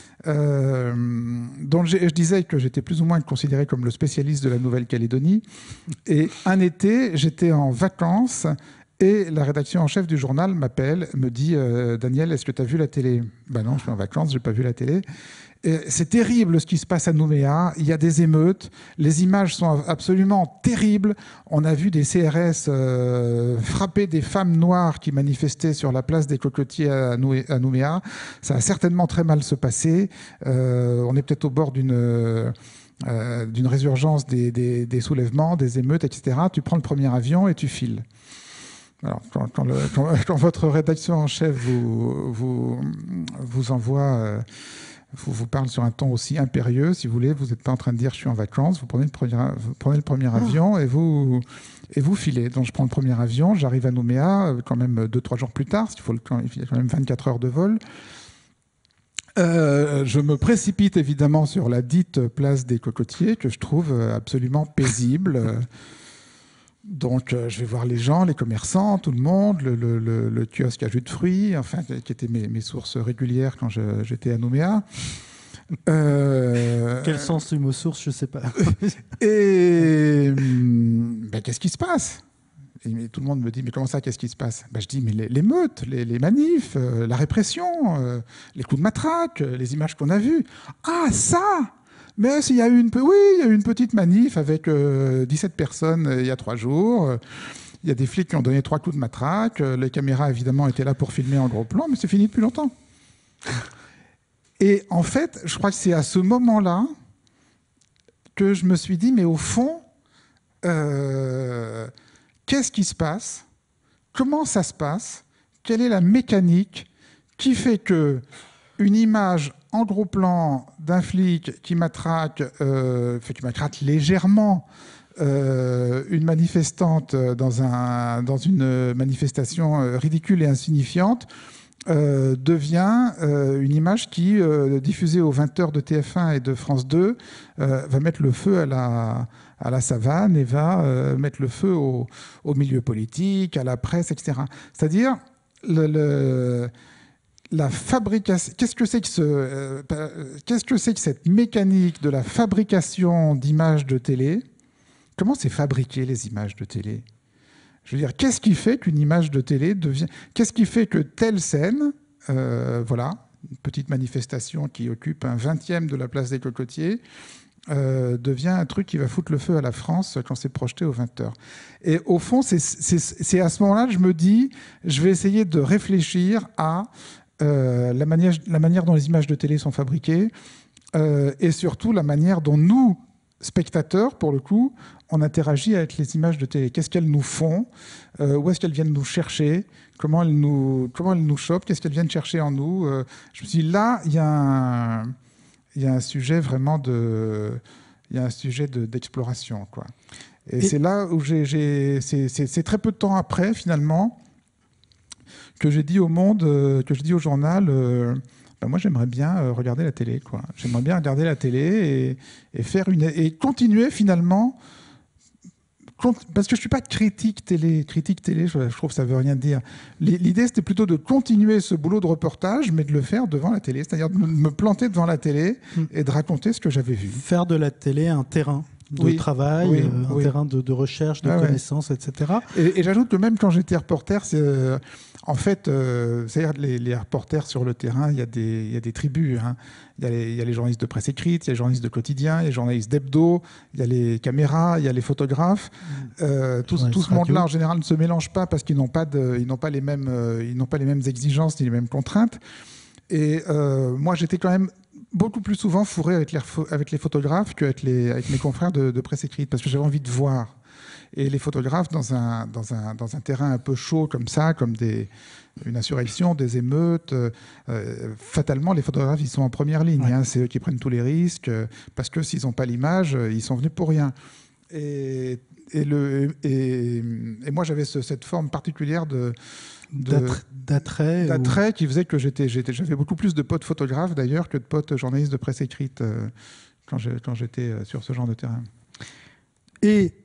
Euh, dont je disais que j'étais plus ou moins considéré comme le spécialiste de la Nouvelle-Calédonie. Et un été, j'étais en vacances Et la rédaction en chef du journal m'appelle, me dit euh, « Daniel, est-ce que tu as vu la télé ?» Ben non, je suis en vacances, je n'ai pas vu la télé. C'est terrible ce qui se passe à Nouméa. Il y a des émeutes. Les images sont absolument terribles. On a vu des C R S euh, frapper des femmes noires qui manifestaient sur la place des Cocotiers à, Noué à Nouméa. Ça a certainement très mal se passer. Euh, on est peut-être au bord d'une euh, d'une résurgence des, des, des soulèvements, des émeutes, et cetera. Tu prends le premier avion et tu files. Alors, quand, quand, le, quand, quand votre rédaction en chef vous, vous, vous envoie... Euh, Vous, vous parle sur un ton aussi impérieux, si vous voulez. Vous n'êtes pas en train de dire « je suis en vacances ». Vous prenez le premier, vous prenez le premier avion et vous, et vous filez. Donc je prends le premier avion, j'arrive à Nouméa quand même deux, trois jours plus tard, parce qu'il faut le, il y a quand même vingt-quatre heures de vol. Euh, je me précipite évidemment sur la dite place des Cocotiers, que je trouve absolument paisible. Donc, euh, je vais voir les gens, les commerçants, tout le monde, le, le, le, le kiosque à jus de fruits, enfin, qui étaient mes, mes sources régulières quand j'étais à Nouméa. Euh... Quel sens du mot source, je ne sais pas. Et ben, qu'est-ce qui se passe? Et tout le monde me dit, mais comment ça, qu'est-ce qui se passe? Ben, je dis, mais les, les meutes, les, les manifs, euh, la répression, euh, les coups de matraque, les images qu'on a vues. Ah, ça! Mais il y a eu une, oui, il y a eu une petite manif avec euh, dix-sept personnes euh, il y a trois jours. Il y a des flics qui ont donné trois coups de matraque. Les caméras, évidemment, étaient là pour filmer en gros plan, mais c'est fini depuis longtemps. Et en fait, je crois que c'est à ce moment-là que je me suis dit, mais au fond, euh, qu'est-ce qui se passe? Comment ça se passe? Quelle est la mécanique qui fait que une image en gros plan d'un flic qui matraque, euh, qui matraque légèrement euh, une manifestante dans, un, dans une manifestation ridicule et insignifiante euh, devient euh, une image qui, euh, diffusée aux vingt heures de T F un et de France deux, euh, va mettre le feu à la, à la savane et va euh, mettre le feu au, au milieu politique, à la presse, et cetera. C'est-à-dire le... le La fabrication, qu'est-ce que c'est que ce, euh, qu'est-ce que c'est que cette mécanique de la fabrication d'images de télé? Comment c'est fabriqué les images de télé? Je veux dire, qu'est-ce qui fait qu'une image de télé devient, qu'est-ce qui fait que telle scène, euh, voilà, une petite manifestation qui occupe un vingtième de la place des Cocotiers, euh, devient un truc qui va foutre le feu à la France quand c'est projeté aux vingt heures. Et au fond, c'est, c'est, c'est à ce moment-là que je me dis, je vais essayer de réfléchir à Euh, la, manière, la manière dont les images de télé sont fabriquées euh, et surtout la manière dont nous, spectateurs, pour le coup, on interagit avec les images de télé. Qu'est-ce qu'elles nous font? euh, Où est-ce qu'elles viennent nous chercher? Comment elles nous, comment elles nous chopent? Qu'est-ce qu'elles viennent chercher en nous? euh, Je me suis dit, là, il y, y a un sujet vraiment de... Il y a un sujet de, d'exploration, quoi. Et, et c'est là où j'ai... j'ai c'est, c'est, c'est très peu de temps après, finalement, que j'ai dit au Monde, euh, que j'ai dit au journal, euh, ben moi j'aimerais bien euh, regarder la télé, quoi. J'aimerais bien regarder la télé et, et faire une et continuer finalement, parce que je suis pas critique télé, critique télé, je, je trouve que ça veut rien dire. L'idée c'était plutôt de continuer ce boulot de reportage, mais de le faire devant la télé, c'est-à-dire de me planter devant la télé et de raconter ce que j'avais vu. Faire de la télé un terrain de oui, travail, oui, euh, un oui. terrain de, de recherche, de ah, connaissances, ouais. et cetera. Et, et j'ajoute que même quand j'étais reporter, c'est, euh, en fait, euh, c'est-à-dire les, les reporters sur le terrain, il y a des, il y a des tribus. Hein. Il y a les, il y a les journalistes de presse écrite, il y a les journalistes de quotidien, il y a les journalistes d'hebdo, il y a les caméras, il y a les photographes. Mmh. Euh, tout, tout ce monde-là, en général, ne se mélange pas parce qu'ils n'ont pas, de, ils n'ont pas, les, mêmes, euh, ils n'ont pas les mêmes exigences ni les mêmes contraintes. Et euh, moi, j'étais quand même beaucoup plus souvent fourré avec les, avec les photographes qu'avec les, avec mes confrères de, de presse écrite, parce que j'avais envie de voir. Et les photographes, dans un, dans un, dans un terrain un peu chaud comme ça, comme des, une insurrection, des émeutes, euh, fatalement, les photographes, ils sont en première ligne. Ouais. Hein, c'est eux qui prennent tous les risques, euh, parce que s'ils n'ont pas l'image, ils sont venus pour rien. Et, et, le, et, et moi, j'avais ce, cette forme particulière de... d'attrait d'attrait ou... qui faisait que j'étais, j'étais, j'avais beaucoup plus de potes photographes d'ailleurs que de potes journalistes de presse écrite euh, quand, je, quand j'étais sur ce genre de terrain. Et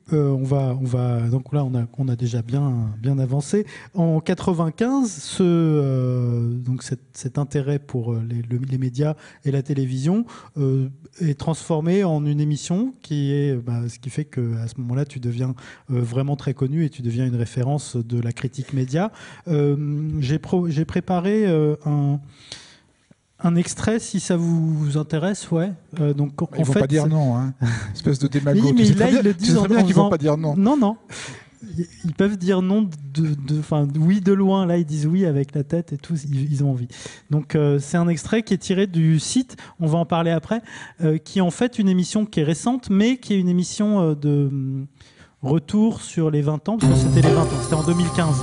euh, on va, on va, donc là, on a, on a déjà bien, bien avancé. En quatre-vingt-quinze, ce, euh, donc cet, cet intérêt pour les, le, les médias et la télévision euh, est transformé en une émission qui est, bah, ce qui fait qu'à ce moment-là, tu deviens euh, vraiment très connu et tu deviens une référence de la critique média. Euh, j'ai, pro, j'ai préparé euh, un Un extrait, si ça vous intéresse, ouais. Euh, donc, en Ils ne vont fait, pas dire non, hein. Espèce de démago. Oui, mais tu sais là, très bien, ils le tu disent sais en, très bien en qu'ils ne vont faisant... pas dire non. Non, non. Ils peuvent dire non, de, de, enfin, oui de loin. Là, ils disent oui avec la tête et tout. Ils, ils ont envie. Donc, euh, c'est un extrait qui est tiré du site. On va en parler après. Euh, qui est en fait une émission qui est récente, mais qui est une émission euh, de euh, retour sur les vingt ans, parce que c'était les vingt ans. C'était en deux mille quinze.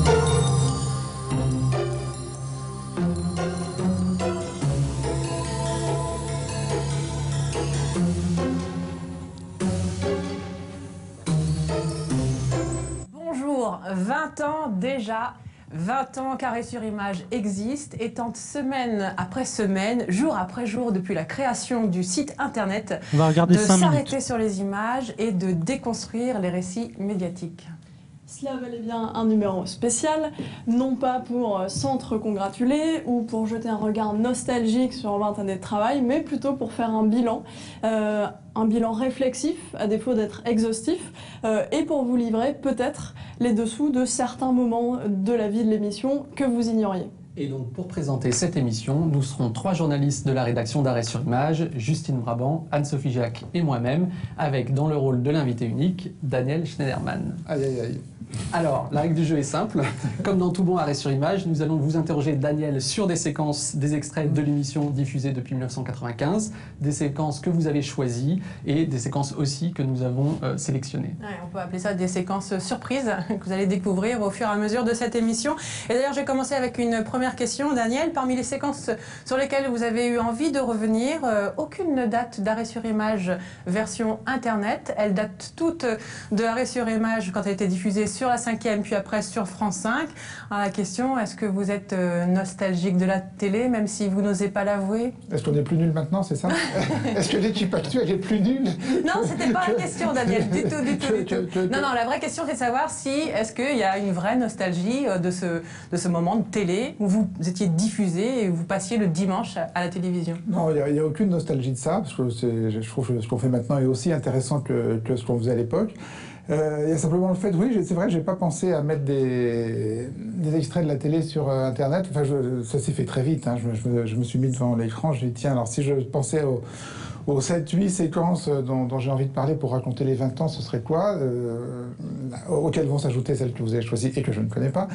vingt ans déjà, vingt ans qu'Arrêt sur Image existe et tente semaine après semaine, jour après jour depuis la création du site internet, On va regarder de cinq s'arrêter minutes. sur les images et de déconstruire les récits médiatiques. Cela valait bien un numéro spécial, non pas pour s'entre-congratuler ou pour jeter un regard nostalgique sur vingt années de travail, mais plutôt pour faire un bilan, euh, un bilan réflexif, à défaut d'être exhaustif, euh, et pour vous livrer peut-être les dessous de certains moments de la vie de l'émission que vous ignoriez. Et donc, pour présenter cette émission, nous serons trois journalistes de la rédaction d'Arrêt sur Image, Justine Brabant, Anne-Sophie Jacques et moi-même, avec, dans le rôle de l'invité unique, Daniel Schneiderman. Aïe, aïe, aïe. Alors, la règle du jeu est simple. Comme dans tout bon Arrêt sur Image, nous allons vous interroger, Daniel, sur des séquences, des extraits de l'émission diffusée depuis mille neuf cent quatre-vingt-quinze, des séquences que vous avez choisies et des séquences aussi que nous avons euh, sélectionnées. Ouais, on peut appeler ça des séquences surprises que vous allez découvrir au fur et à mesure de cette émission. Et d'ailleurs, j'ai commencé avec une première question, Daniel. Parmi les séquences sur lesquelles vous avez eu envie de revenir, euh, aucune ne date d'Arrêt sur Image version Internet. Elles datent toutes de Arrêt sur Image quand elle était diffusée sur la cinquième, puis après sur France cinq. Alors, la question, est-ce que vous êtes euh, nostalgique de la télé, même si vous n'osez pas l'avouer? Est-ce qu'on est plus nul maintenant, c'est ça? Est-ce que l'équipe actuelle est plus nulle? Non, c'était pas la question, Daniel, du tout, du tout, du tout. Non, non, la vraie question, c'est de savoir si, est-ce qu'il y a une vraie nostalgie de ce, de ce moment de télé où vous étiez diffusé et vous passiez le dimanche à la télévision? Non, il n'y a, a aucune nostalgie de ça, parce que je trouve que ce qu'on fait maintenant est aussi intéressant que, que ce qu'on faisait à l'époque. Euh, il y a simplement le fait, oui, c'est vrai, j'ai pas pensé à mettre des, des extraits de la télé sur euh, Internet. Enfin, je, ça s'est fait très vite. Hein. Je, je, me, je me suis mis devant l'écran, j'ai dit, tiens, alors si je pensais au, aux sept huit séquences dont, dont j'ai envie de parler pour raconter les vingt ans, ce serait quoi euh, auxquelles vont s'ajouter celles que vous avez choisies et que je ne connais pas.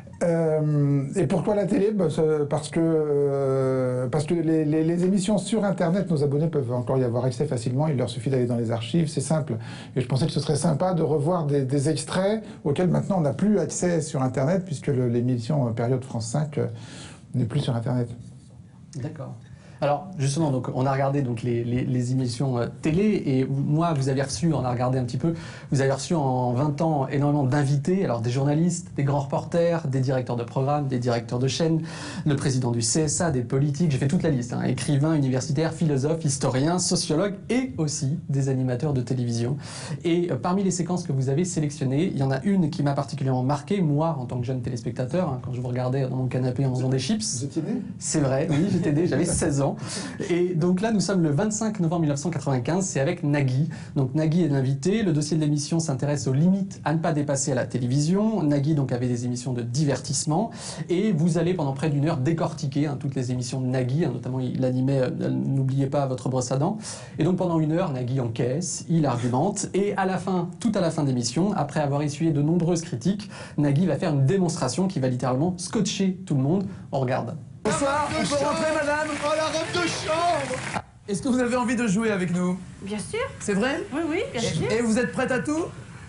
Euh, et pourquoi la télé? Bah, parce que, euh, parce que les, les, les émissions sur Internet, nos abonnés peuvent encore y avoir accès facilement, il leur suffit d'aller dans les archives, c'est simple. Et je pensais que ce serait sympa de revoir des, des extraits auxquels maintenant on n'a plus accès sur Internet, puisque l'émission Période France cinq euh, n'est plus sur Internet. D'accord. Alors justement, donc, on a regardé donc, les, les, les émissions euh, télé et moi, vous avez reçu, on a regardé un petit peu, vous avez reçu en vingt ans énormément d'invités, alors des journalistes, des grands reporters, des directeurs de programmes, des directeurs de chaînes, le président du C S A, des politiques, j'ai fait toute la liste, hein, écrivains, universitaires, philosophes, historiens, sociologues et aussi des animateurs de télévision. Et euh, parmi les séquences que vous avez sélectionnées, il y en a une qui m'a particulièrement marqué, moi en tant que jeune téléspectateur, hein, quand je vous regardais dans mon canapé en faisant des chips. Vous étiez né? C'est vrai, oui, j'étais né, j'avais seize ans. Et donc là, nous sommes le vingt-cinq novembre mille neuf cent quatre-vingt-quinze, c'est avec Nagui. Donc Nagui est l'invité, le dossier de l'émission s'intéresse aux limites à ne pas dépasser à la télévision. Nagui donc avait des émissions de divertissement et vous allez pendant près d'une heure décortiquer hein, toutes les émissions de Nagui, hein, notamment il animait euh, N'oubliez pas votre brosse à dents. Et donc pendant une heure, Nagui encaisse, il argumente et à la fin, tout à la fin de l'émission, après avoir essuyé de nombreuses critiques, Nagui va faire une démonstration qui va littéralement scotcher tout le monde. On regarde. Bonsoir, on peut rentrer, madame? Oh, la robe de chambre! Est-ce que vous avez envie de jouer avec nous? Bien sûr. C'est vrai? Oui, oui, bien sûr. Et vous êtes prête à tout?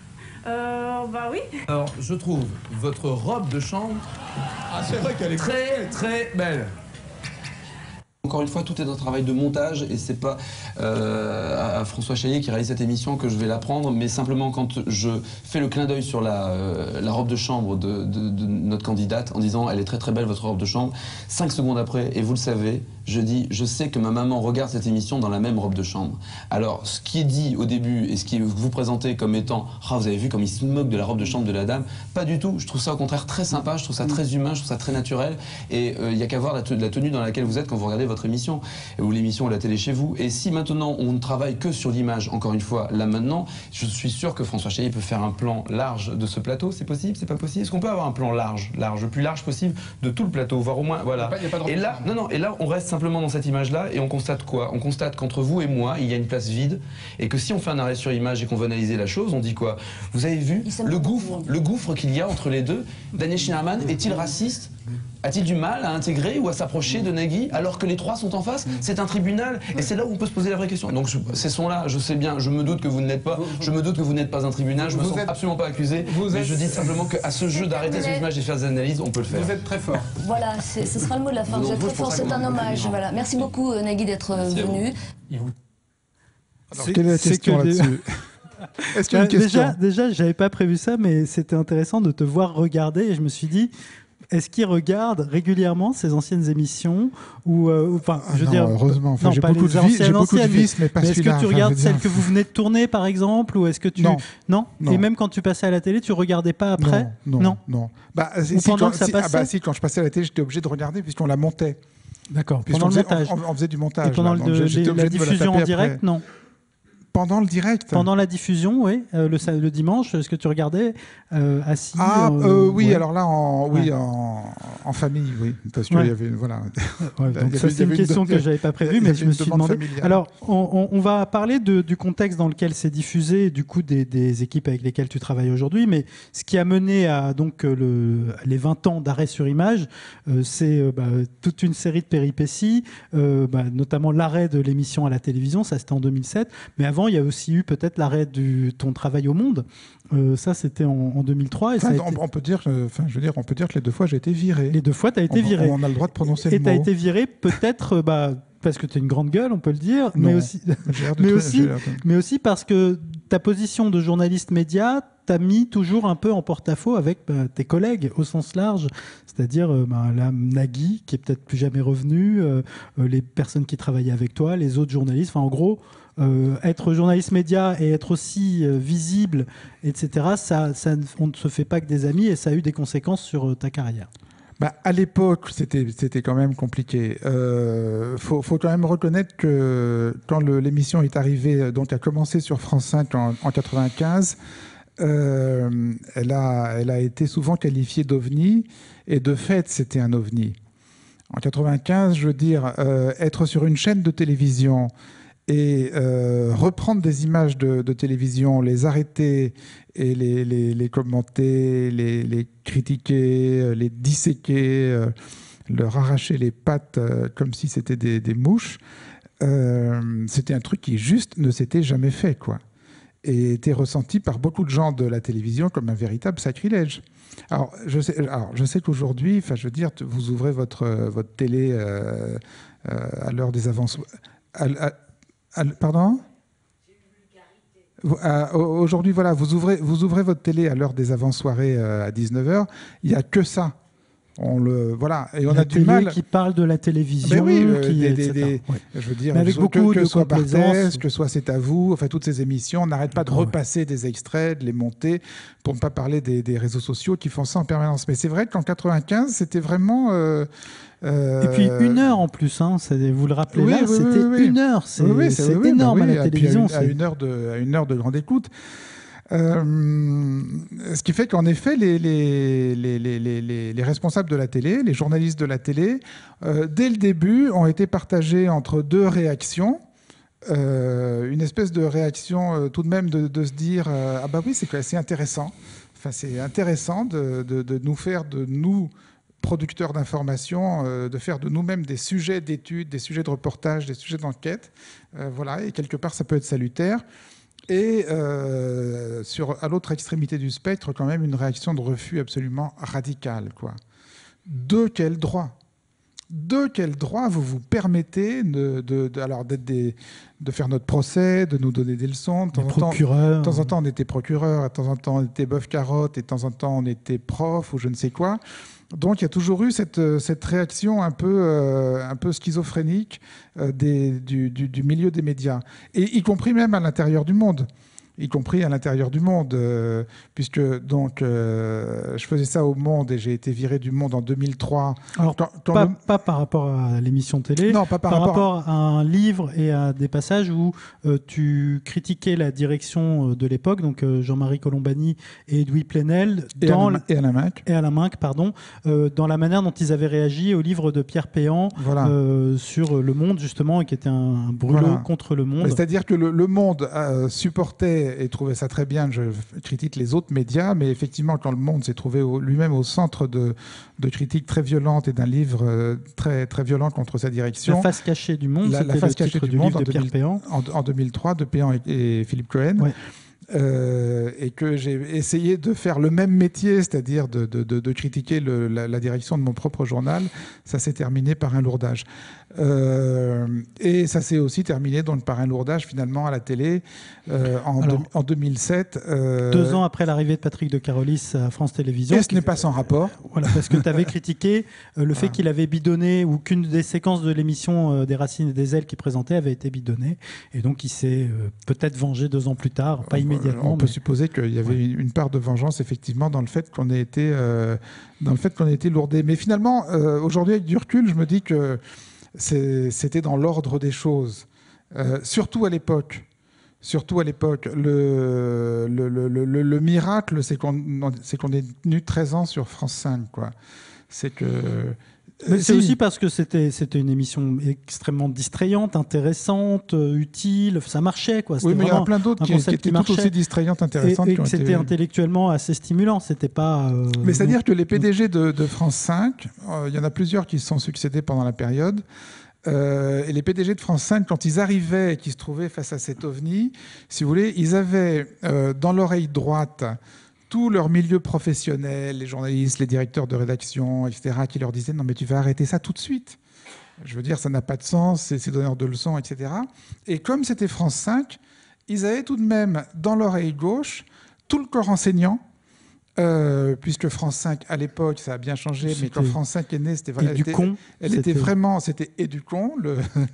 Euh, bah oui. Alors, je trouve votre robe de chambre Ah, c'est vrai qu'elle est très, très belle. Encore une fois, tout est un travail de montage et c'est pas euh, à François Chaillet qui réalise cette émission que je vais l'apprendre, mais simplement quand je fais le clin d'œil sur la, euh, la robe de chambre de, de, de notre candidate en disant elle est très très belle votre robe de chambre, cinq secondes après, et vous le savez, je dis je sais que ma maman regarde cette émission dans la même robe de chambre. Alors ce qui est dit au début et ce qui vous présentez comme étant ah vous avez vu comme il se moque de la robe de chambre de la dame, pas du tout, je trouve ça au contraire très sympa, je trouve ça très humain, je trouve ça très naturel et il euh, n'y a qu'à voir la, te la tenue dans laquelle vous êtes quand vous regardez votre émission ou l'émission ou la télé chez vous. Et si maintenant on ne travaille que sur l'image, encore une fois, là maintenant, je suis sûr que François Chaillet peut faire un plan large de ce plateau. C'est possible, c'est pas possible. Est-ce qu'on peut avoir un plan large, large, le plus large possible de tout le plateau, voire au moins, voilà. Y a pas, y a pas de et là, non, non, et là, on reste simplement dans cette image-là et on constate quoi? On constate qu'entre vous et moi, il y a une place vide et que si on fait un arrêt sur image et qu'on veut analyser la chose, on dit quoi? Vous avez vu le gouffre, le gouffre qu'il y a entre les deux. Daniel Schneiderman est-il raciste? A-t-il du mal à intégrer ou à s'approcher de Nagui alors que les trois sont en face? C'est un tribunal et c'est là où on peut se poser la vraie question. Donc je, ces sons-là, je sais bien, je me doute que vous ne l'êtes pas, je me doute que vous n'êtes pas un tribunal, je me sens absolument pas accusé, mais je dis simplement qu'à ce jeu d'arrêter sur l'image et faire des analyses, on peut le faire. Vous êtes très fort. Voilà, ce sera le mot de la fin. Vous êtes très fort, c'est un hommage. Voilà. Merci beaucoup Nagui d'être venu. Alors, quelle est la question là-dessus? Est-ce qu'il y a une question? Déjà, déjà j'avais pas prévu ça, mais c'était intéressant de te voir regarder et je me suis dit, est-ce qu'il regarde régulièrement ces anciennes émissions ou, euh, enfin, je veux non, dire, heureusement, enfin, non, j'ai pas beaucoup, les de vis, anciennes, beaucoup de anciennes, vis, mais pas mais est-ce celui-là. que tu Enfin, regardes je veux dire... celles que vous venez de tourner, par exemple, ou est-ce que tu non, non, non. Et même quand tu passais à la télé, tu regardais pas après? Non, non, non. non. Bah, ou si, pendant quand, que ça si, passait? ah bah, si, quand je passais à la télé, j'étais obligé de regarder puisqu'on la montait. D'accord. Pendant le faisait, montage. On, on faisait du montage. Et pendant là, le, de, la diffusion en direct, après. Non. Pendant le direct. Pendant la diffusion, oui, euh, le, le dimanche, est-ce que tu regardais euh, assis? Ah euh, euh, oui, ouais. alors là, en, oui, ouais. en, en famille, oui, parce qu'il ouais. y avait, voilà. Ouais, donc ça, c'est une question que j'avais pas prévue, mais je me suis demandé. Familiale. Alors, on, on, on va parler de, du contexte dans lequel c'est diffusé, et du coup des, des équipes avec lesquelles tu travailles aujourd'hui, mais ce qui a mené à donc le, les vingt ans d'arrêt sur image, euh, c'est euh, bah, toute une série de péripéties, euh, bah, notamment l'arrêt de l'émission à la télévision, ça c'était en deux mille sept, mais avant il y a aussi eu peut-être l'arrêt de ton travail au Monde. Euh, ça, c'était en, en deux mille trois. Et enfin, ça a on, été... on peut dire, enfin, je veux dire, on peut dire que les deux fois, j'ai été viré. Les deux fois, tu as été on, viré. On a le droit de prononcer et le mot. Et tu as été viré peut-être bah, parce que tu es une grande gueule, on peut le dire, non, mais aussi, mais, aussi, mais aussi parce que ta position de journaliste média t'a mis toujours un peu en porte-à-faux avec bah, tes collègues au sens large, c'est-à-dire euh, bah, la Nagui, qui est peut-être plus jamais revenue, euh, les personnes qui travaillaient avec toi, les autres journalistes, enfin en gros... Euh, être journaliste média et être aussi euh, visible, et cetera, ça, ça, on ne se fait pas que des amis et ça a eu des conséquences sur euh, ta carrière. Bah, à l'époque, c'était, c'était quand même compliqué. Il euh, faut, faut quand même reconnaître que quand le, l'émission est arrivée, donc a commencé sur France cinq en, en quatre-vingt-quinze, euh, elle, a, elle a été souvent qualifiée d'ovni, et de fait, c'était un ovni. En quatre-vingt-quinze, je veux dire, euh, être sur une chaîne de télévision et euh, reprendre des images de, de télévision, les arrêter et les, les, les commenter, les, les critiquer, les disséquer, euh, leur arracher les pattes euh, comme si c'était des, des mouches, euh, c'était un truc qui juste ne s'était jamais fait, quoi. Et était ressenti par beaucoup de gens de la télévision comme un véritable sacrilège. Alors, je sais, alors, je sais qu'aujourd'hui, enfin, je veux dire, vous ouvrez votre, votre télé euh, euh, à l'heure des avances... À, à, Pardon ? Aujourd'hui, voilà, vous ouvrez, vous ouvrez votre télé à l'heure des avant-soirées à dix-neuf heures, il n'y a que ça. On le, voilà, et on la a du télé mal. Qui parle de la télévision, oui, qui, des, et des, cetera. Des, ouais. Je veux dire, mais avec que, beaucoup que, de que soit Barthès, que ouais. soit C'est à vous, enfin toutes ces émissions, on n'arrête pas de oh, repasser ouais. des extraits, de les monter, pour ne pas parler des, des réseaux sociaux qui font ça en permanence. Mais c'est vrai qu'en quatre-vingt-quinze, c'était vraiment. Euh, Euh... Et puis une heure en plus, hein, vous le rappelez oui, là, oui, c'était oui, oui. une heure, c'est oui, c'est oui, énorme bah oui, à la télévision. À, à, une heure de, à une heure de grande écoute. Euh, ce qui fait qu'en effet, les, les, les, les, les, les responsables de la télé, les journalistes de la télé, euh, dès le début, ont été partagés entre deux réactions. Euh, une espèce de réaction euh, tout de même de, de se dire euh, ah bah oui, c'est, c'est intéressant. Enfin, c'est intéressant de, de, de nous faire de nous... producteurs d'informations, euh, de faire de nous-mêmes des sujets d'études, des sujets de reportage, des sujets d'enquête. Euh, voilà, et quelque part, ça peut être salutaire. Et euh, sur, à l'autre extrémité du spectre, quand même, une réaction de refus absolument radicale, quoi. De quel droit ? de quel droit vous vous permettez de, de, de, alors d'être des, de faire notre procès, de nous donner des leçons. De temps, en temps, de temps en temps, on était procureur, de temps en temps, on était bœuf-carotte, et de temps en temps, on était prof ou je ne sais quoi. Donc, il y a toujours eu cette, cette réaction un peu, euh, un peu schizophrénique euh, des, du, du, du milieu des médias, et y compris même à l'intérieur du monde. y compris à l'intérieur du Monde, euh, puisque donc, euh, je faisais ça au Monde et j'ai été viré du Monde en deux mille trois. Alors, quand, quand pas, le... pas par rapport à l'émission télé, non, pas par, par rapport, rapport à... à un livre et à des passages où euh, tu critiquais la direction de l'époque, donc euh, Jean-Marie Colombani et Edoui Plenel, et, dans Alain, et Alain Minc, et Alain Minc, pardon, euh, dans la manière dont ils avaient réagi au livre de Pierre Péan voilà. euh, sur Le Monde, justement, et qui était un, un brûlot voilà. contre Le Monde. C'est-à-dire que le, le Monde euh, supportait et trouvait ça très bien, je critique les autres médias, mais effectivement, quand Le Monde s'est trouvé lui-même au centre de, de critiques très violentes et d'un livre euh, très, très violent contre sa direction. La face cachée du Monde, la, la face cachée du, du Monde livre de Pierre Péan. En, en deux mille trois, de Péan et, et Philippe Cohen. Ouais. Euh, et que j'ai essayé de faire le même métier, c'est-à-dire de, de, de, de critiquer le, la, la direction de mon propre journal. Ça s'est terminé par un lourdage. Euh, et ça s'est aussi terminé donc, par un lourdage finalement à la télé euh, en, Alors, de, en deux mille sept. Euh, deux ans après l'arrivée de Patrick de Carolis à France Télévisions. Et ce n'est pas sans rapport. Voilà, parce que tu avais critiqué euh, le fait voilà. qu'il avait bidonné ou qu'une des séquences de l'émission euh, des Racines et des Ailes qu'il présentait avait été bidonnée. Et donc il s'est euh, peut-être vengé deux ans plus tard, pas immédiatement. On peut mais... supposer qu'il y avait ouais. une part de vengeance effectivement dans le fait qu'on ait été, euh, dans le fait qu'on ait été lourdé. Mais finalement, euh, aujourd'hui avec du recul, je me dis que c'était dans l'ordre des choses. Euh, surtout à l'époque. Surtout à l'époque. Le, le, le, le, le miracle, c'est qu'on qu'on ait tenu treize ans sur France cinq. C'est que... C'est si. aussi parce que c'était une émission extrêmement distrayante, intéressante, euh, utile, ça marchait. Quoi. Oui, mais il y en a plein d'autres qui, qui étaient qui tout aussi distrayantes, intéressantes. Et, et que c'était été... intellectuellement assez stimulant. C'était pas. Euh, mais c'est-à-dire que les P D G de, de France cinq, euh, il y en a plusieurs qui se sont succédés pendant la période. Euh, et les P D G de France cinq, quand ils arrivaient et qu'ils se trouvaient face à cet ovni, si vous voulez, ils avaient euh, dans l'oreille droite tout leur milieu professionnel, les journalistes, les directeurs de rédaction, et cetera, qui leur disaient « Non, mais tu vas arrêter ça tout de suite. Je veux dire, ça n'a pas de sens, c'est donneur de leçons, et cetera » Et comme c'était France cinq, ils avaient tout de même dans l'oreille gauche tout le corps enseignant, Euh, puisque France cinq, à l'époque, ça a bien changé, mais quand France cinq est née, c'était vraiment... Elle, était, elle était vraiment... C'était « Éducons », le,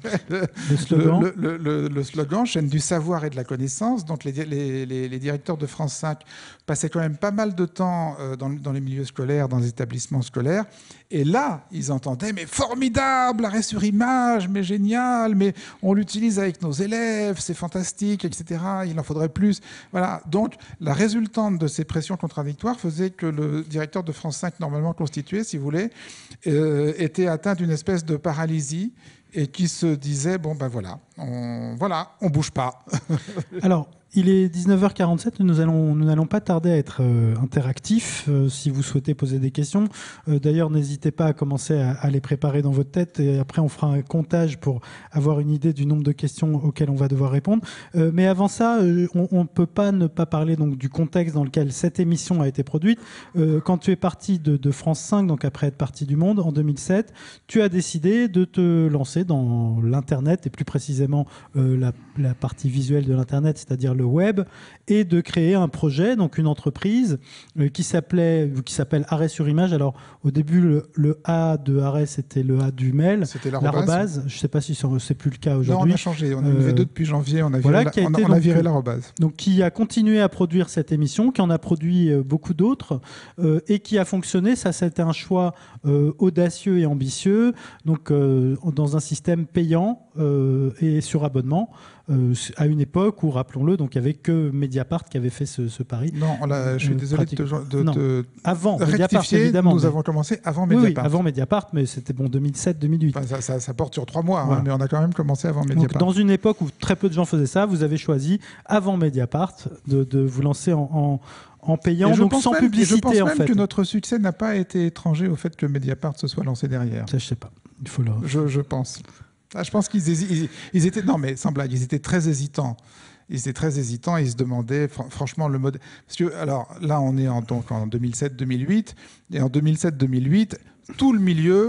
le, slogan. Le, le, le, le slogan, chaîne du savoir et de la connaissance. Donc les, les, les, les directeurs de France cinq passaient quand même pas mal de temps euh, dans, dans les milieux scolaires, dans les établissements scolaires. Et là, ils entendaient « Mais formidable, arrêt sur image, mais génial, mais on l'utilise avec nos élèves, c'est fantastique, et cetera. Il en faudrait plus. » Voilà. Donc, la résultante de ces pressions contradictoires faisait que le directeur de France cinq, normalement constitué, si vous voulez, euh, était atteint d'une espèce de paralysie et qui se disait, bon ben voilà, on voilà, on bouge pas. Alors, il est dix-neuf heures quarante-sept, nous n'allons nous n'allons pas tarder à être euh, interactifs euh, si vous souhaitez poser des questions. Euh, D'ailleurs, n'hésitez pas à commencer à, à les préparer dans votre tête et après on fera un comptage pour avoir une idée du nombre de questions auxquelles on va devoir répondre. Euh, mais avant ça, euh, on ne peut pas ne pas parler donc, du contexte dans lequel cette émission a été produite. Euh, quand tu es parti de, de France cinq, donc après être parti du Monde en deux mille sept, tu as décidé de te lancer dans l'Internet et plus précisément euh, la, la partie visuelle de l'Internet, c'est-à-dire le web, et de créer un projet, donc une entreprise euh, qui s'appelait, qui s'appelle Arrêt sur Image. Alors au début, le, le A de Arrêt, c'était le A du mail, c'était l'arrobase. Je ne sais pas si c'est plus le cas aujourd'hui. Non, on a changé. On a eu V deux depuis janvier. On a viré, voilà, la, qui a on été a, on a donc, viré l'arrobase. Donc qui a continué à produire cette émission, qui en a produit euh, beaucoup d'autres euh, et qui a fonctionné. Ça, c'était un choix euh, audacieux et ambitieux. Donc euh, dans un système payant euh, et sur abonnement. Euh, à une époque où, rappelons-le, donc il n'y avait que Mediapart qui avait fait ce, ce pari. Non, on a, je suis euh, désolé pratique. de, de, non. de avant rectifier, Mediapart, évidemment. Nous mais... avons commencé avant Mediapart. Oui, oui, avant Mediapart, mais c'était bon deux mille sept deux mille huit. Enfin, ça, ça, ça porte sur trois mois, voilà. hein, mais on a quand même commencé avant Mediapart. Donc, dans une époque où très peu de gens faisaient ça, vous avez choisi, avant Mediapart, de, de vous lancer en... en en payant, donc sans même, publicité, je pense en même fait. que notre succès n'a pas été étranger au fait que Mediapart se soit lancé derrière. Ça, je sais pas. Il faut le... je, je pense. Ah, je pense qu'ils ils, ils étaient... Non, mais sans blague, ils étaient très hésitants. Ils étaient très hésitants. Ils se demandaient, fr franchement, le mode... Parce que, alors, là, on est en, donc, en deux mille sept deux mille huit. Et en deux mille sept deux mille huit, tout le milieu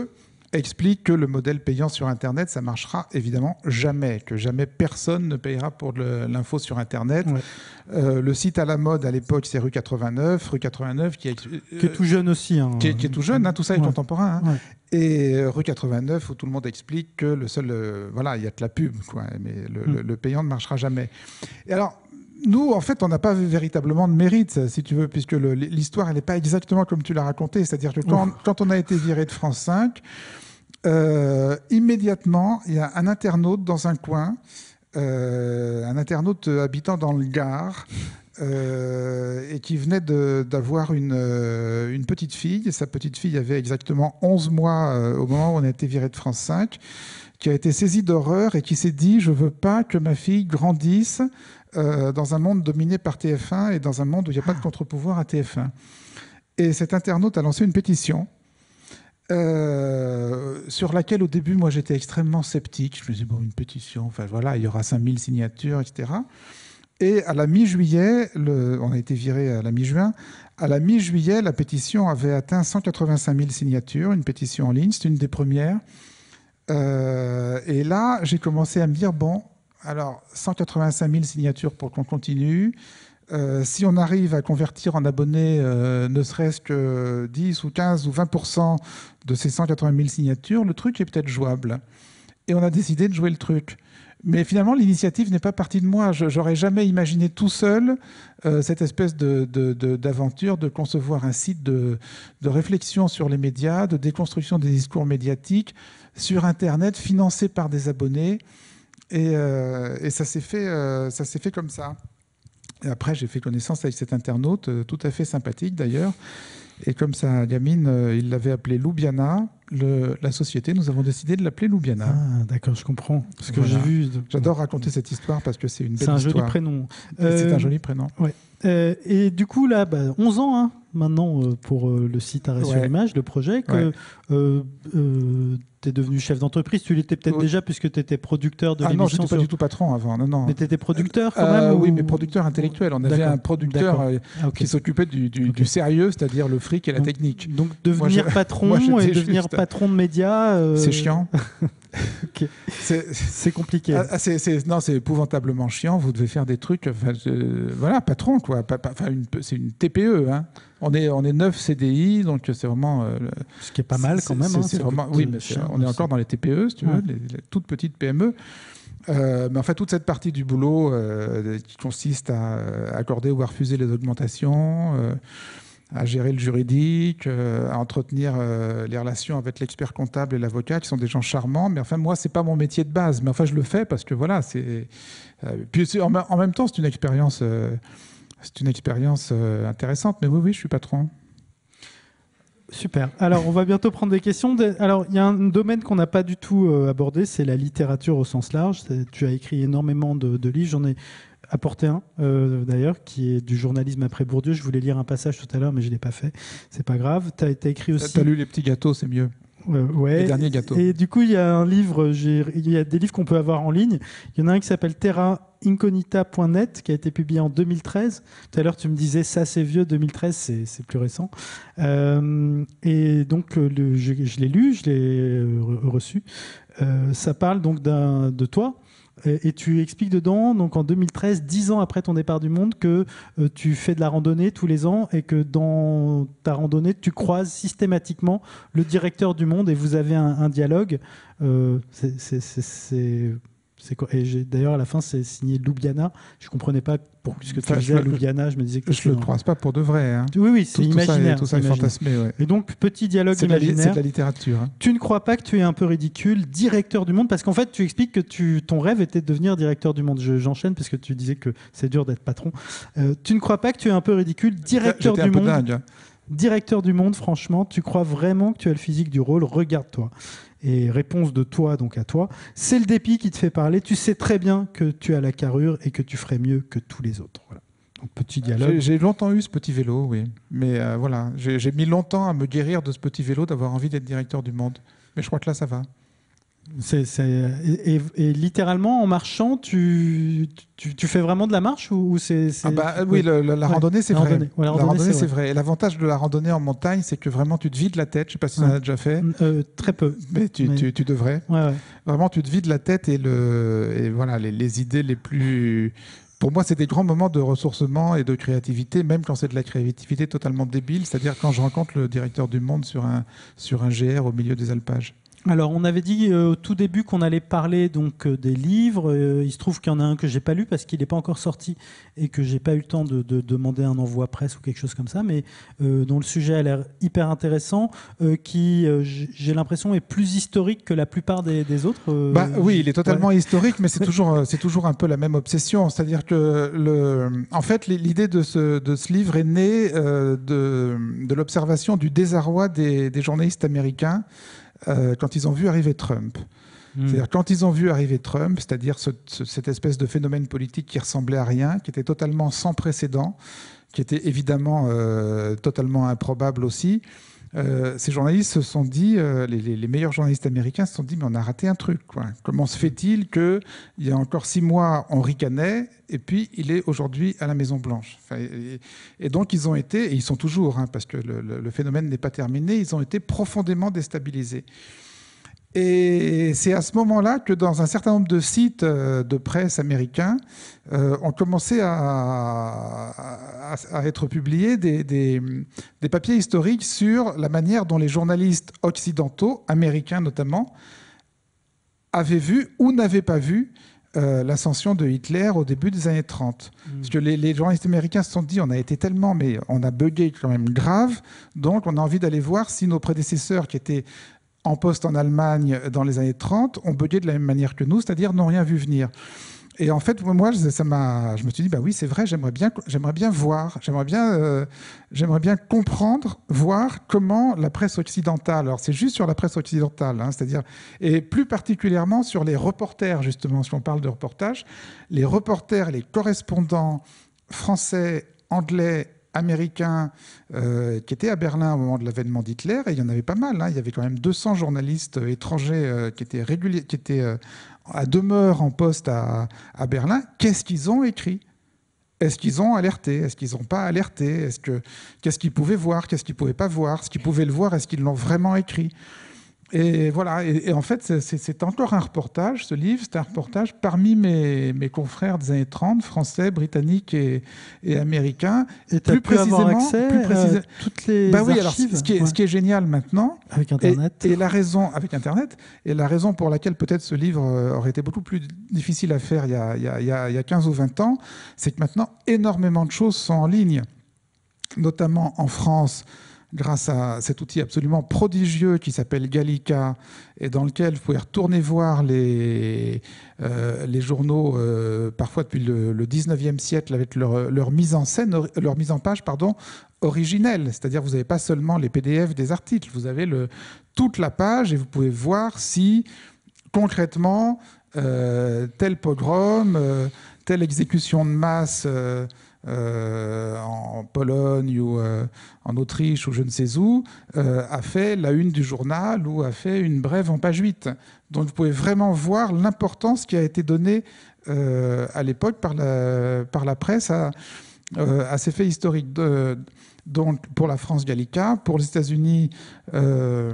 explique que le modèle payant sur Internet, ça marchera évidemment jamais, que jamais personne ne payera pour l'info sur Internet. Ouais. Euh, le site à la mode à l'époque, c'est Rue quatre-vingt-neuf, Rue quatre-vingt-neuf qui est, euh, qui est tout jeune aussi. Hein. Qui, est, qui est tout jeune, hein, tout ça est ouais. contemporain. Hein. Ouais. Et euh, Rue quatre-vingt-neuf, où tout le monde explique que le seul, euh, voilà, il y a de la pub, quoi, mais le, mm. le, le payant ne marchera jamais. Et alors, nous, en fait, on n'a pas véritablement de mérite, si tu veux, puisque l'histoire, elle n'est pas exactement comme tu l'as raconté. C'est-à-dire que quand, quand on a été viré de France cinq, euh, immédiatement, il y a un internaute dans un coin, euh, un internaute habitant dans le Gard, euh, et qui venait d'avoir une, euh, une petite fille. Sa petite fille avait exactement onze mois euh, au moment où on a été viré de France cinq, qui a été saisie d'horreur et qui s'est dit « Je ne veux pas que ma fille grandisse ». Euh, dans un monde dominé par T F un et dans un monde où il n'y a pas de contre-pouvoir à T F un. Et cet internaute a lancé une pétition euh, sur laquelle, au début, moi, j'étais extrêmement sceptique. Je me disais, bon, une pétition, enfin voilà, il y aura cinq mille signatures, et cetera. Et à la mi-juillet, on a été viré à la mi-juin, à la mi-juillet, la pétition avait atteint cent quatre-vingt-cinq mille signatures, une pétition en ligne, c'est une des premières. Euh, et là, j'ai commencé à me dire, bon, alors, cent quatre-vingt-cinq mille signatures pour qu'on continue. Euh, si on arrive à convertir en abonnés euh, ne serait-ce que dix ou quinze ou vingt pour cent de ces cent quatre-vingt mille signatures, le truc est peut-être jouable. Et on a décidé de jouer le truc. Mais finalement, l'initiative n'est pas partie de moi. Je n'aurais jamais imaginé tout seul euh, cette espèce d'aventure de, de, de concevoir un site de, de réflexion sur les médias, de déconstruction des discours médiatiques sur Internet, financé par des abonnés. Et, euh, et ça s'est fait, euh, ça s'est fait comme ça. Et après, j'ai fait connaissance avec cet internaute, euh, tout à fait sympathique d'ailleurs. Et comme sa gamine, euh, il l'avait appelé Loubiana, le, la société, nous avons décidé de l'appeler Loubiana. Ah, d'accord, je comprends. Parce que voilà. j'ai vu. De... J'adore raconter cette histoire parce que c'est une belle histoire. C'est un joli prénom. Euh, c'est un joli prénom. Ouais. Euh, et du coup, là, bah, onze ans hein, maintenant euh, pour euh, le site Arrêt ouais. sur l'image, le projet, que ouais. euh, euh, tu es devenu chef d'entreprise. Tu l'étais peut-être oui. déjà puisque tu étais producteur de ah l'émission. Non, je n'étais sur... pas du tout patron avant. Non, non. Mais tu étais producteur quand euh, même ou... Oui, mais producteur intellectuel. On avait un producteur euh, ah, okay. qui s'occupait du, du, okay. du sérieux, c'est-à-dire le fric et la donc, technique. Donc devenir moi, patron moi, et devenir juste... patron de médias... Euh... C'est chiant. Okay. C'est compliqué. Ah, c'est, c'est, non, c'est épouvantablement chiant. Vous devez faire des trucs. Enfin, euh, voilà, patron, quoi. Enfin, une, c'est une T P E. Hein. On est, on est neuf C D I, donc c'est vraiment. Euh, Ce qui est pas mal quand même. C'est, hein, c'est vraiment, oui, mais c'est, on est encore dans les T P E, si tu veux, ouais. les, les toutes petites P M E. Euh, mais en fait, toute cette partie du boulot euh, qui consiste à accorder ou à refuser les augmentations. Euh, à gérer le juridique, euh, à entretenir euh, les relations avec l'expert comptable et l'avocat, qui sont des gens charmants. Mais enfin, moi, c'est pas mon métier de base. Mais enfin, je le fais parce que voilà, c'est. Euh, puis en, en même temps, c'est une expérience, euh, c'est une expérience euh, intéressante. Mais oui, oui, je suis patron. Super. Alors, on va bientôt prendre des questions. Alors, il y a un domaine qu'on n'a pas du tout euh, abordé, c'est la littérature au sens large. Tu as écrit énormément de, de livres. J'en ai apporté un, euh, d'ailleurs, qui est du journalisme après Bourdieu. Je voulais lire un passage tout à l'heure, mais je ne l'ai pas fait. C'est pas grave. Tu as, as écrit aussi... Tu as lu Les Petits Gâteaux, c'est mieux. Euh, ouais. Les derniers gâteaux. Et du coup, il y a un livre, il y a des livres qu'on peut avoir en ligne. Il y en a un qui s'appelle terra incognita point net, qui a été publié en deux mille treize. Tout à l'heure, tu me disais, ça c'est vieux, deux mille treize, c'est plus récent. Euh, et donc, le, je, je l'ai lu, je l'ai reçu. Euh, ça parle donc de toi. Et tu expliques dedans, donc en deux mille treize, dix ans après ton départ du monde, que euh, tu fais de la randonnée tous les ans et que dans ta randonnée, tu croises systématiquement le directeur du monde et vous avez un, un dialogue. Euh, c'est Et d'ailleurs, à la fin, c'est signé Loubiana. Je ne comprenais pas pour ce que tu enfin, disais à Loubiana. Je me disais que je ne le croise pas pour de vrai. Hein. Oui, oui, c'est imaginaire. Tout ça est, tout ça est fantasmé. Ouais. Et donc, petit dialogue imaginaire. C'est de la littérature. Hein. Tu ne crois pas que tu es un peu ridicule, directeur du monde, parce qu'en fait, tu expliques que tu, ton rêve était de devenir directeur du monde. J'enchaîne parce que tu disais que c'est dur d'être patron. Euh, tu ne crois pas que tu es un peu ridicule, directeur du un peu monde. Dingue, hein. Directeur du monde, franchement, tu crois vraiment que tu as le physique du rôle? Regarde-toi. Et réponse de toi, donc à toi, c'est le dépit qui te fait parler. Tu sais très bien que tu as la carrure et que tu ferais mieux que tous les autres. Voilà. Donc, petit dialogue. J'ai longtemps eu ce petit vélo, oui. Mais euh, voilà, j'ai mis longtemps à me guérir de ce petit vélo, d'avoir envie d'être directeur du monde. Mais je crois que là, ça va. C'est, c'est... Et, et, et littéralement, en marchant, tu, tu, tu fais vraiment de la marche ou, ou c'est, c'est... Ah bah, oui, le, le, la randonnée, c'est la vrai. Randonnée. Ouais, la la randonnée, randonnée, c'est, c'est vrai. vrai. Et l'avantage de la randonnée en montagne, c'est que vraiment, tu te vides la tête. Je ne sais pas si tu ouais. en as déjà fait. Euh, très peu. Mais tu, Mais... tu, tu devrais. Ouais, ouais. Vraiment, tu te vides la tête et, le, et voilà, les, les idées les plus... Pour moi, c'est des grands moments de ressourcement et de créativité, même quand c'est de la créativité totalement débile, c'est-à-dire quand je rencontre le directeur du Monde sur un, sur un G R au milieu des alpages. Alors, on avait dit euh, au tout début qu'on allait parler donc euh, des livres. Euh, il se trouve qu'il y en a un que j'ai pas lu parce qu'il n'est pas encore sorti et que j'ai pas eu le temps de, de demander un envoi presse ou quelque chose comme ça, mais euh, dont le sujet a l'air hyper intéressant, euh, qui, euh, j'ai l'impression, est plus historique que la plupart des, des autres. Euh, bah, oui, il est totalement ouais. historique, mais c'est toujours, c'est toujours un peu la même obsession. C'est-à-dire que, le, en fait, l'idée de ce, de ce livre est née euh, de, de l'observation du désarroi des, des journalistes américains Euh, quand ils ont vu arriver Trump. Mmh. C'est-à-dire quand ils ont vu arriver Trump, c'est-à-dire ce, ce, cette espèce de phénomène politique qui ressemblait à rien, qui était totalement sans précédent, qui était évidemment euh, totalement improbable aussi, euh, ces journalistes se sont dit, euh, les, les, les meilleurs journalistes américains se sont dit, mais on a raté un truc, quoi. Comment se fait-il qu'il y a encore six mois, on ricanait, et puis il est aujourd'hui à la Maison-Blanche. Enfin, et, et donc ils ont été, et ils sont toujours, hein, parce que le, le, le phénomène n'est pas terminé, ils ont été profondément déstabilisés. Et c'est à ce moment-là que dans un certain nombre de sites de presse américains, euh, ont commencé à, à, à être publiés des, des, des papiers historiques sur la manière dont les journalistes occidentaux, américains notamment, avaient vu ou n'avaient pas vu euh, l'ascension de Hitler au début des années trente. Mmh. Parce que les, les journalistes américains se sont dit, on a été tellement, mais on a bugué quand même grave, donc on a envie d'aller voir si nos prédécesseurs qui étaient en poste en Allemagne dans les années trente, ont bugué de la même manière que nous, c'est-à-dire n'ont rien vu venir. Et en fait, moi, ça m'a, je me suis dit, bah oui, c'est vrai, j'aimerais bien, j'aimerais bien voir, j'aimerais bien, euh, j'aimerais bien comprendre, voir comment la presse occidentale, alors c'est juste sur la presse occidentale, hein, c'est-à-dire, et plus particulièrement sur les reporters, justement, si on parle de reportage, les reporters, les correspondants français, anglais, américains euh, qui étaient à Berlin au moment de l'avènement d'Hitler, et il y en avait pas mal, hein. Il y avait quand même deux cents journalistes étrangers euh, qui étaient, réguliers, qui étaient euh, à demeure en poste à, à Berlin. Qu'est-ce qu'ils ont écrit ? Est-ce qu'ils ont alerté ? Est-ce qu'ils n'ont pas alerté ? Est-ce que, qu'est-ce qu'ils pouvaient voir ? Qu'est-ce qu'ils ne pouvaient pas voir ? Ce qu'ils pouvaient le voir, est-ce qu'ils l'ont vraiment écrit ? Et voilà, et, et en fait, c'est, c'est encore un reportage, ce livre, c'est un reportage parmi mes, mes confrères des années trente, français, britanniques et, et américains. Et tu as pu avoir accès plus précisément, à toutes les bah oui, archives. Alors, ce, qui est, ouais. ce qui est génial maintenant, avec Internet. Et, et la raison, avec Internet, et la raison pour laquelle peut-être ce livre aurait été beaucoup plus difficile à faire il y a, il y a, il y a, il y a quinze ou vingt ans, c'est que maintenant, énormément de choses sont en ligne, notamment en France, grâce à cet outil absolument prodigieux qui s'appelle Gallica, et dans lequel vous pouvez retourner voir les, euh, les journaux, euh, parfois depuis le, le dix-neuvième siècle, avec leur, leur mise en scène, leur mise en page, pardon, originelle. C'est-à-dire que vous n'avez pas seulement les P D F des articles, vous avez le, toute la page, et vous pouvez voir si, concrètement, euh, tel pogrom, euh, telle exécution de masse... Euh, Euh, en Pologne ou euh, en Autriche ou je ne sais où, euh, a fait la une du journal ou a fait une brève en page huit. Donc vous pouvez vraiment voir l'importance qui a été donnée euh, à l'époque par la, par la presse à, euh, à ces faits historiques. De, donc pour la France, Gallica, pour les États-Unis, euh,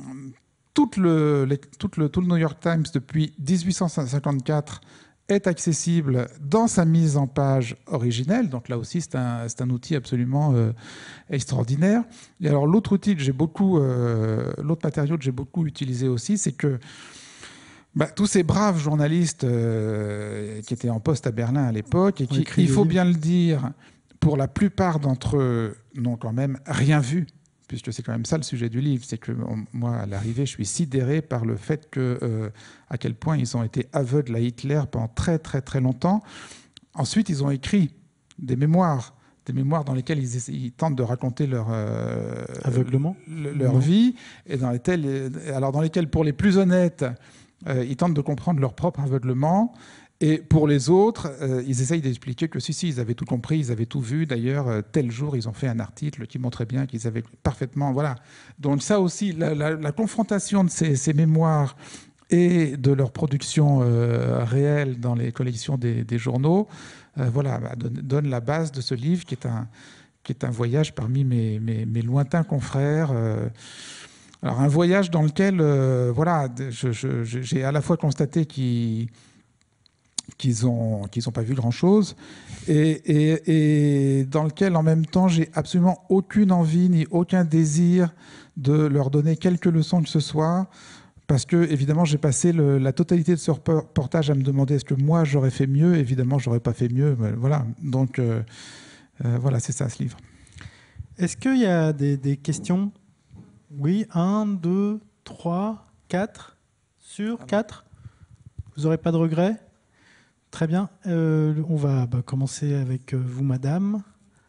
tout, le, les, tout, le, tout le New York Times depuis dix-huit cent cinquante-quatre est accessible dans sa mise en page originelle. Donc là aussi, c'est un, c'est un outil absolument euh, extraordinaire. Et alors l'autre outil que j'ai beaucoup, euh, l'autre matériau que j'ai beaucoup utilisé aussi, c'est que bah, tous ces braves journalistes euh, qui étaient en poste à Berlin à l'époque, et qui, il faut bien le dire, pour la plupart d'entre eux, n'ont quand même rien vu, puisque c'est quand même ça le sujet du livre, c'est que moi, à l'arrivée, je suis sidéré par le fait que, euh, à quel point ils ont été aveugles à Hitler pendant très, très, très longtemps. Ensuite, ils ont écrit des mémoires, des mémoires dans lesquelles ils, essaient, ils tentent de raconter leur, euh, aveuglement, le, leur non. vie, et dans lesquelles, alors dans lesquelles, pour les plus honnêtes, euh, ils tentent de comprendre leur propre aveuglement. Et pour les autres, euh, ils essayent d'expliquer que si, si, ils avaient tout compris, ils avaient tout vu. D'ailleurs, euh, tel jour, ils ont fait un article qui montrait bien qu'ils avaient parfaitement... Voilà. Donc ça aussi, la, la, la confrontation de ces, ces mémoires et de leur production euh, réelle dans les collections des, des journaux, euh, voilà, bah, donne, donne la base de ce livre qui est un, qui est un voyage parmi mes, mes, mes lointains confrères. Euh, alors un voyage dans lequel, euh, voilà, je, je, j'ai à la fois constaté qu'ils qu'ils ont, qu'ils n'ont pas vu grand-chose, et, et, et dans lequel, en même temps, j'ai absolument aucune envie ni aucun désir de leur donner quelques leçons que ce soit, parce que, évidemment, j'ai passé le, la totalité de ce reportage à me demander est-ce que moi, j'aurais fait mieux. Évidemment, je n'aurais pas fait mieux. Voilà. Donc, euh, euh, voilà, c'est ça, ce livre. Est-ce qu'il y a des, des questions? Oui, un, deux, trois, quatre. Sur quatre? Vous n'aurez pas de regrets? Très bien. Euh, on va bah, commencer avec vous, madame.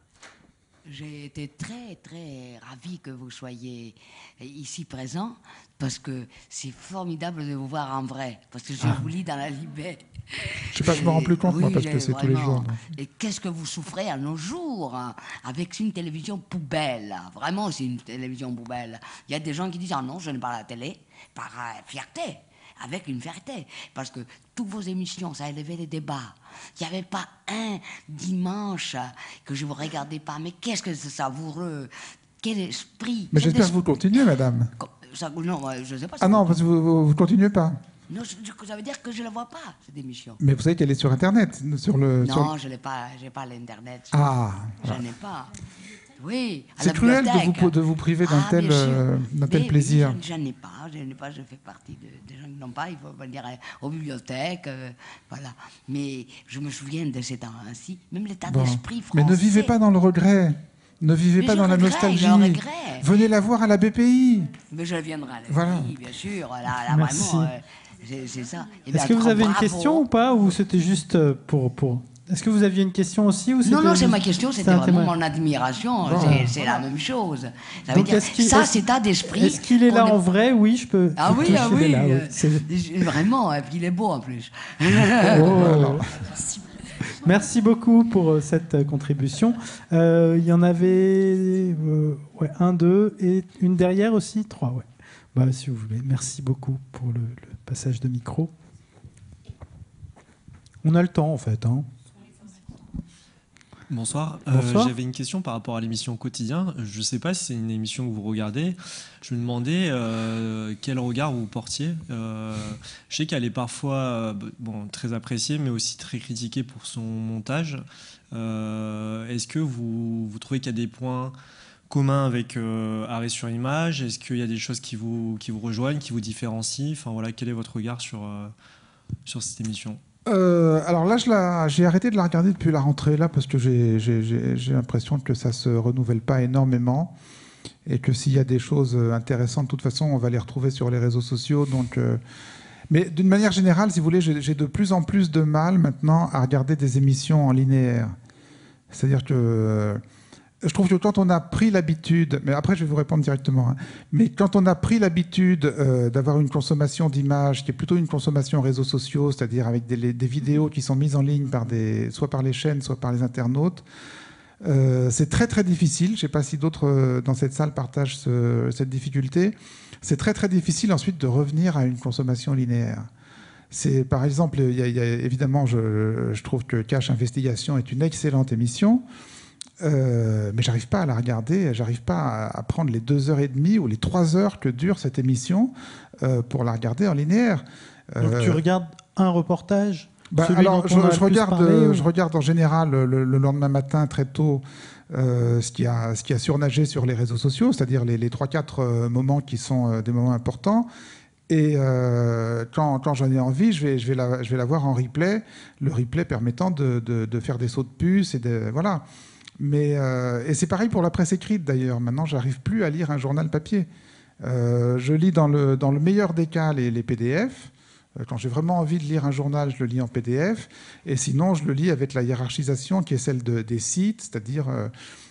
J'ai été très, très ravie que vous soyez ici présent, parce que c'est formidable de vous voir en vrai, parce que je ah. vous lis dans la Libé. Je sais pas, je me rends plus compte, oui, moi, parce que c'est tous les jours. Et qu'est-ce que vous souffrez à nos jours, hein, avec une télévision poubelle. Vraiment, c'est une télévision poubelle. Il y a des gens qui disent « Ah non, je n'ai pas la télé », par euh, fierté. Avec une fierté, parce que toutes vos émissions, ça a élevé les débats. Il n'y avait pas un dimanche que je ne vous regardais pas. Mais qu'est-ce que c'est savoureux! Quel esprit! Mais j'espère que vous continuez, madame. Ça, non, je ne sais pas. Ah non, parce que vous ne continuez pas. Non, ça veut dire que je ne la vois pas, cette émission. Mais vous savez qu'elle est sur Internet sur le, Non, sur... je n'ai pas, j'ai pas l'Internet. Ah. Je n'en ai pas. Oui, c'est cruel de vous, de vous priver d'un ah, tel, euh, tel plaisir. Je n'en ai pas, je n'en ai pas, je fais partie de, des gens qui n'ont pas, il faut venir aux bibliothèques, euh, voilà. Mais je me souviens de ces temps-ci, même l'état bon. d'esprit français. Mais ne vivez pas dans le regret, ne vivez mais pas dans regrette, la nostalgie. Venez la voir à la B P I. Mais je viendrai à la voilà. B P I, bien sûr, là, là vraiment, euh, c'est ça. Est-ce que vous avez bravo. une question ou pas, ou c'était juste pour... pour... Est-ce que vous aviez une question aussi ou Non, non, c'est ma question, c'était vraiment mon admiration. Bon. C'est voilà. la même chose. Ça, veut dire, ça c'est état d'esprit. Est-ce qu'il est là est... en vrai? Oui, je peux. Ah oui, ah oui. Là, euh, oui. Vraiment, et puis il est beau en plus. Oh. Merci beaucoup pour cette contribution. Euh, il y en avait euh, ouais, un, deux, et une derrière aussi, trois, ouais. Bah, si vous voulez. Merci beaucoup pour le, le passage de micro. On a le temps, en fait, hein. Bonsoir. Bonsoir. Euh, J'avais une question par rapport à l'émission Quotidien. Je ne sais pas si c'est une émission que vous regardez. Je me demandais euh, quel regard vous portiez. Euh, je sais qu'elle est parfois euh, bon, très appréciée, mais aussi très critiquée pour son montage. Euh, Est-ce que vous, vous trouvez qu'il y a des points communs avec euh, Arrêt sur Image? Est-ce qu'il y a des choses qui vous, qui vous rejoignent, qui vous différencient? Enfin, voilà, quel est votre regard sur, euh, sur cette émission? Euh, alors là, j'ai arrêté de la regarder depuis la rentrée, là, parce que j'ai l'impression que ça ne se renouvelle pas énormément et que s'il y a des choses intéressantes, de toute façon, on va les retrouver sur les réseaux sociaux. Donc, euh... Mais d'une manière générale, si vous voulez, j'ai de plus en plus de mal maintenant à regarder des émissions en linéaire. C'est-à-dire que... Euh... Je trouve que quand on a pris l'habitude, mais après je vais vous répondre directement, hein, mais quand on a pris l'habitude euh, d'avoir une consommation d'images qui est plutôt une consommation réseaux sociaux, c'est-à-dire avec des, des vidéos qui sont mises en ligne par des, soit par les chaînes, soit par les internautes, euh, c'est très très difficile. Je ne sais pas si d'autres euh, dans cette salle partagent ce, cette difficulté. C'est très très difficile ensuite de revenir à une consommation linéaire. C'est par exemple, il y a, il y a, évidemment, je, je trouve que Cache Investigation est une excellente émission. Euh, mais j'arrive pas à la regarder, j'arrive pas à, à prendre les deux heures et demie ou les trois heures que dure cette émission euh, pour la regarder en linéaire. Donc euh, tu regardes un reportage bah, alors, je, je, regarde, parlé, ou... je regarde en général le, le lendemain matin très tôt euh, ce, qui a, ce qui a surnagé sur les réseaux sociaux, c'est-à-dire les, les trois quatre euh, moments qui sont euh, des moments importants. Et euh, quand, quand j'en ai envie, je vais, je, vais la, je vais la voir en replay, le replay permettant de, de, de faire des sauts de puce et de, voilà. Mais, euh, et c'est pareil pour la presse écrite d'ailleurs. Maintenant, j'arrive plus à lire un journal papier. Euh, je lis dans le, dans le meilleur des cas les, les P D F. Quand j'ai vraiment envie de lire un journal, je le lis en P D F. Et sinon, je le lis avec la hiérarchisation qui est celle de, des sites, c'est-à-dire... Euh,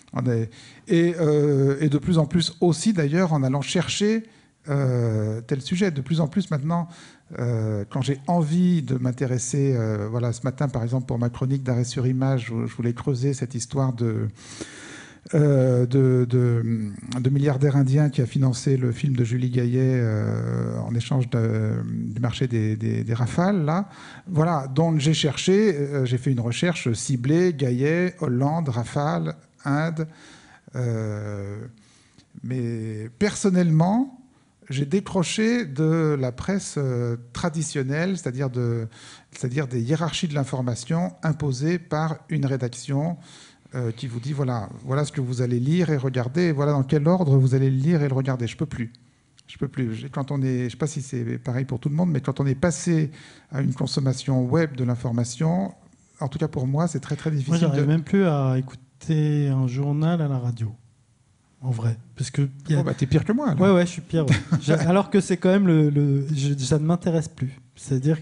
et, euh, et de plus en plus aussi d'ailleurs en allant chercher euh, tel sujet. De plus en plus maintenant... Euh, quand j'ai envie de m'intéresser, euh, voilà, ce matin par exemple pour ma chronique d'Arrêt sur Image, je, je voulais creuser cette histoire de, euh, de, de, de milliardaire indien qui a financé le film de Julie Gaillet euh, en échange de, du marché des, des, des Rafales. Là. Voilà, donc j'ai cherché, euh, j'ai fait une recherche ciblée, Gaillet, Hollande, Rafale, Inde. Euh, mais personnellement, j'ai décroché de la presse euh, traditionnelle, c'est-à-dire, de, c'est-à-dire des hiérarchies de l'information imposées par une rédaction euh, qui vous dit voilà, voilà ce que vous allez lire et regarder, et voilà dans quel ordre vous allez le lire et le regarder. Je peux plus. Je peux plus. Quand on est, je ne sais pas si c'est pareil pour tout le monde, mais quand on est passé à une consommation web de l'information, en tout cas pour moi, c'est très très difficile. Moi, j'arrive de... même plus à écouter un journal à la radio. En vrai, parce que y a... oh bah t'es pire que moi. Alors. Ouais, ouais, je suis pire. Ouais. Alors que c'est quand même le, le... Je, ça ne m'intéresse plus. C'est-à-dire,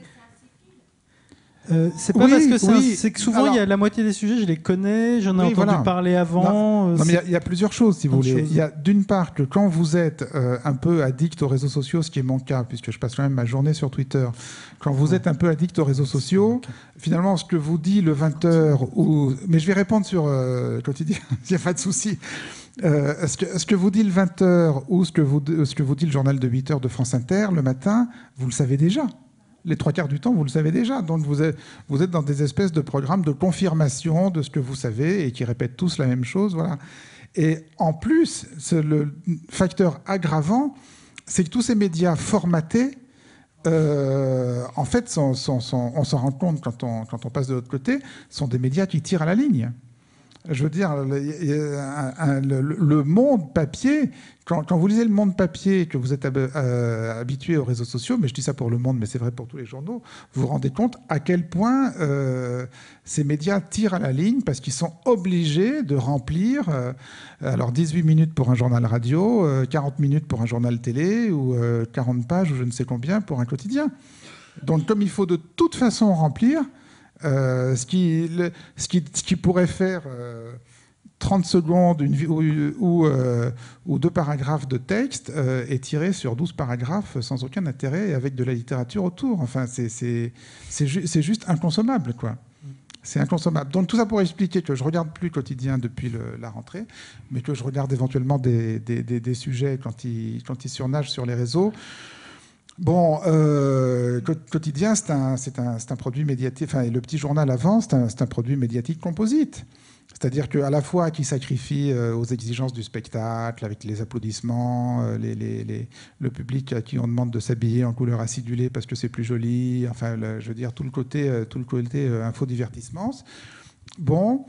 euh, c'est pas oui, parce que c'est, oui. un... c'est que souvent il Alors... y a la moitié des sujets, je les connais, j'en ai oui, entendu voilà. parler avant. Non, non mais il y, y a plusieurs choses, si vous voulez. Il y a d'une part que quand vous êtes euh, un peu addict aux réseaux sociaux, ce qui est mon cas, puisque je passe quand même ma journée sur Twitter. Quand vous êtes un peu addict aux réseaux sociaux, finalement, ce que vous dit le vingt heures, ou... mais je vais répondre sur euh, quotidien, il n'y a pas de souci. Euh, ce, que, ce que vous dit le vingt heures ou ce que, vous, ce que vous dit le journal de huit heures de France Inter le matin, vous le savez déjà. Les trois quarts du temps, vous le savez déjà. Donc vous êtes, vous êtes dans des espèces de programmes de confirmation de ce que vous savez et qui répètent tous la même chose. Voilà. Et en plus, le facteur aggravant, c'est que tous ces médias formatés, euh, en fait, sont, sont, sont, on s'en rend compte quand on, quand on passe de l'autre côté, sont des médias qui tirent à la ligne. Je veux dire, le, un, un, le, le monde papier, quand, quand vous lisez le monde papier, que vous êtes hab, euh, habitué aux réseaux sociaux, mais je dis ça pour le monde, mais c'est vrai pour tous les journaux, vous vous rendez compte à quel point euh, ces médias tirent à la ligne parce qu'ils sont obligés de remplir euh, alors dix-huit minutes pour un journal radio, euh, quarante minutes pour un journal télé, ou euh, quarante pages ou je ne sais combien pour un quotidien. Donc comme il faut de toute façon remplir, Euh, ce, qui, le, ce, qui, ce qui pourrait faire euh, trente secondes une, ou, ou, euh, ou deux paragraphes de texte euh, est tiré sur douze paragraphes sans aucun intérêt et avec de la littérature autour. Enfin, c'est, c'est, c'est, ju- c'est juste inconsommable, quoi. C'est inconsommable. Donc tout ça pour expliquer que je ne regarde plus Quotidien depuis le, la rentrée, mais que je regarde éventuellement des, des, des, des sujets quand ils, quand ils surnagent sur les réseaux. Bon, euh, Quotidien, c'est un, c'est, un, c'est un produit médiatique, enfin, et le petit journal avant, c'est un, c'est un produit médiatique composite. C'est-à-dire qu'à la fois qui sacrifie euh, aux exigences du spectacle, avec les applaudissements, euh, les, les, les, le public à qui on demande de s'habiller en couleur acidulée parce que c'est plus joli, enfin, le, je veux dire, tout le côté, euh, tout le côté euh, infodivertissement. Bon,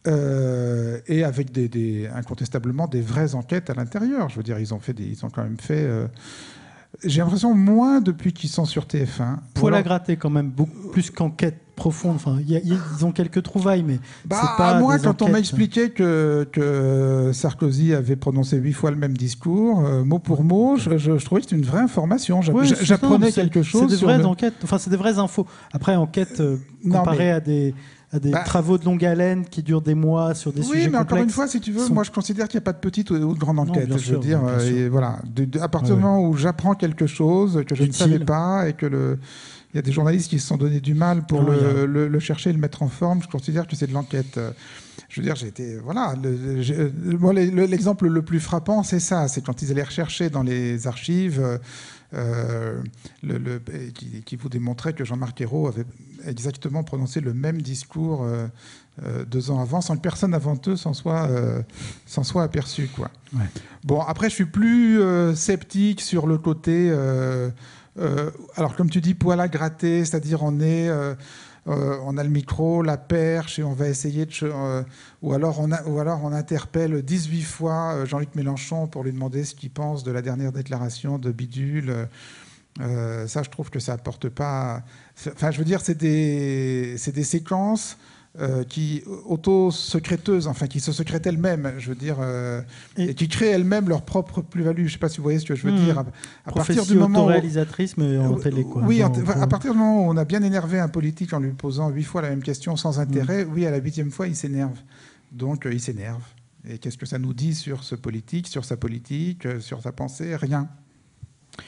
euh, et avec des, des, incontestablement des vraies enquêtes à l'intérieur. Je veux dire, ils ont, fait des, ils ont quand même fait... Euh, j'ai l'impression moins depuis qu'ils sont sur T F un. Poil à gratter quand même, beaucoup plus qu'enquête profonde. Enfin, y a, y a, ils ont quelques trouvailles, mais bah, c'est pas moi, des quand enquêtes. on m'a expliqué que, que Sarkozy avait prononcé huit fois le même discours, euh, mot pour mot, je, je, je trouvais que c'était une vraie information. J'a, ouais, j'apprenais ça, quelque chose. C'est des sur vraies le... enquêtes. Enfin, c'est des vraies infos. Après, enquête euh, Non, comparée mais... à des à des bah, travaux de longue haleine qui durent des mois sur des oui, sujets mais complexes. encore une fois, si tu veux, sont... moi je considère qu'il n'y a pas de petite ou de grande enquête. Non, je sûr, veux dire, bien sûr. Et voilà, de, de, à partir ouais, du moment ouais. où j'apprends quelque chose que je Utile. ne savais pas et que le il y a des journalistes qui se sont donné du mal pour non, le, a... le, le chercher et le mettre en forme, je considère que c'est de l'enquête. Je veux dire, j'ai été voilà. Le, j'ai, moi, l'exemple le plus frappant, c'est ça, c'est quand ils allaient rechercher dans les archives. Euh, le, le, qui, qui vous démontrait que Jean-Marc Ayrault avait exactement prononcé le même discours euh, euh, deux ans avant, sans que personne avant eux s'en soit, euh, s'en soit aperçu, quoi. Ouais. Bon, après, je suis plus euh, sceptique sur le côté... Euh, euh, alors, comme tu dis, poil à gratter, c'est-à-dire on est... Euh, Euh, on a le micro, la perche, et on va essayer de... Euh, ou, alors on a, ou alors on interpelle dix-huit fois Jean-Luc Mélenchon pour lui demander ce qu'il pense de la dernière déclaration de Bidule. Euh, ça, je trouve que ça apporte pas... Enfin, je veux dire, c'est des, c'est des séquences euh, qui auto-secréteuses, enfin, qui se secrètent elles-mêmes, je veux dire, euh, et, et qui créent elles-mêmes leur propre plus-value. Je ne sais pas si vous voyez ce que je veux mmh. dire. À, à partir du moment auto-réalisatrice, mais en télé, quoi. Oui, Genre, en, à partir du moment où on a bien énervé un politique en lui posant huit fois la même question sans intérêt, mmh. oui, à la huitième fois, il s'énerve. Donc, euh, il s'énerve. Et qu'est-ce que ça nous dit sur ce politique, sur sa politique, euh, sur sa pensée? Rien.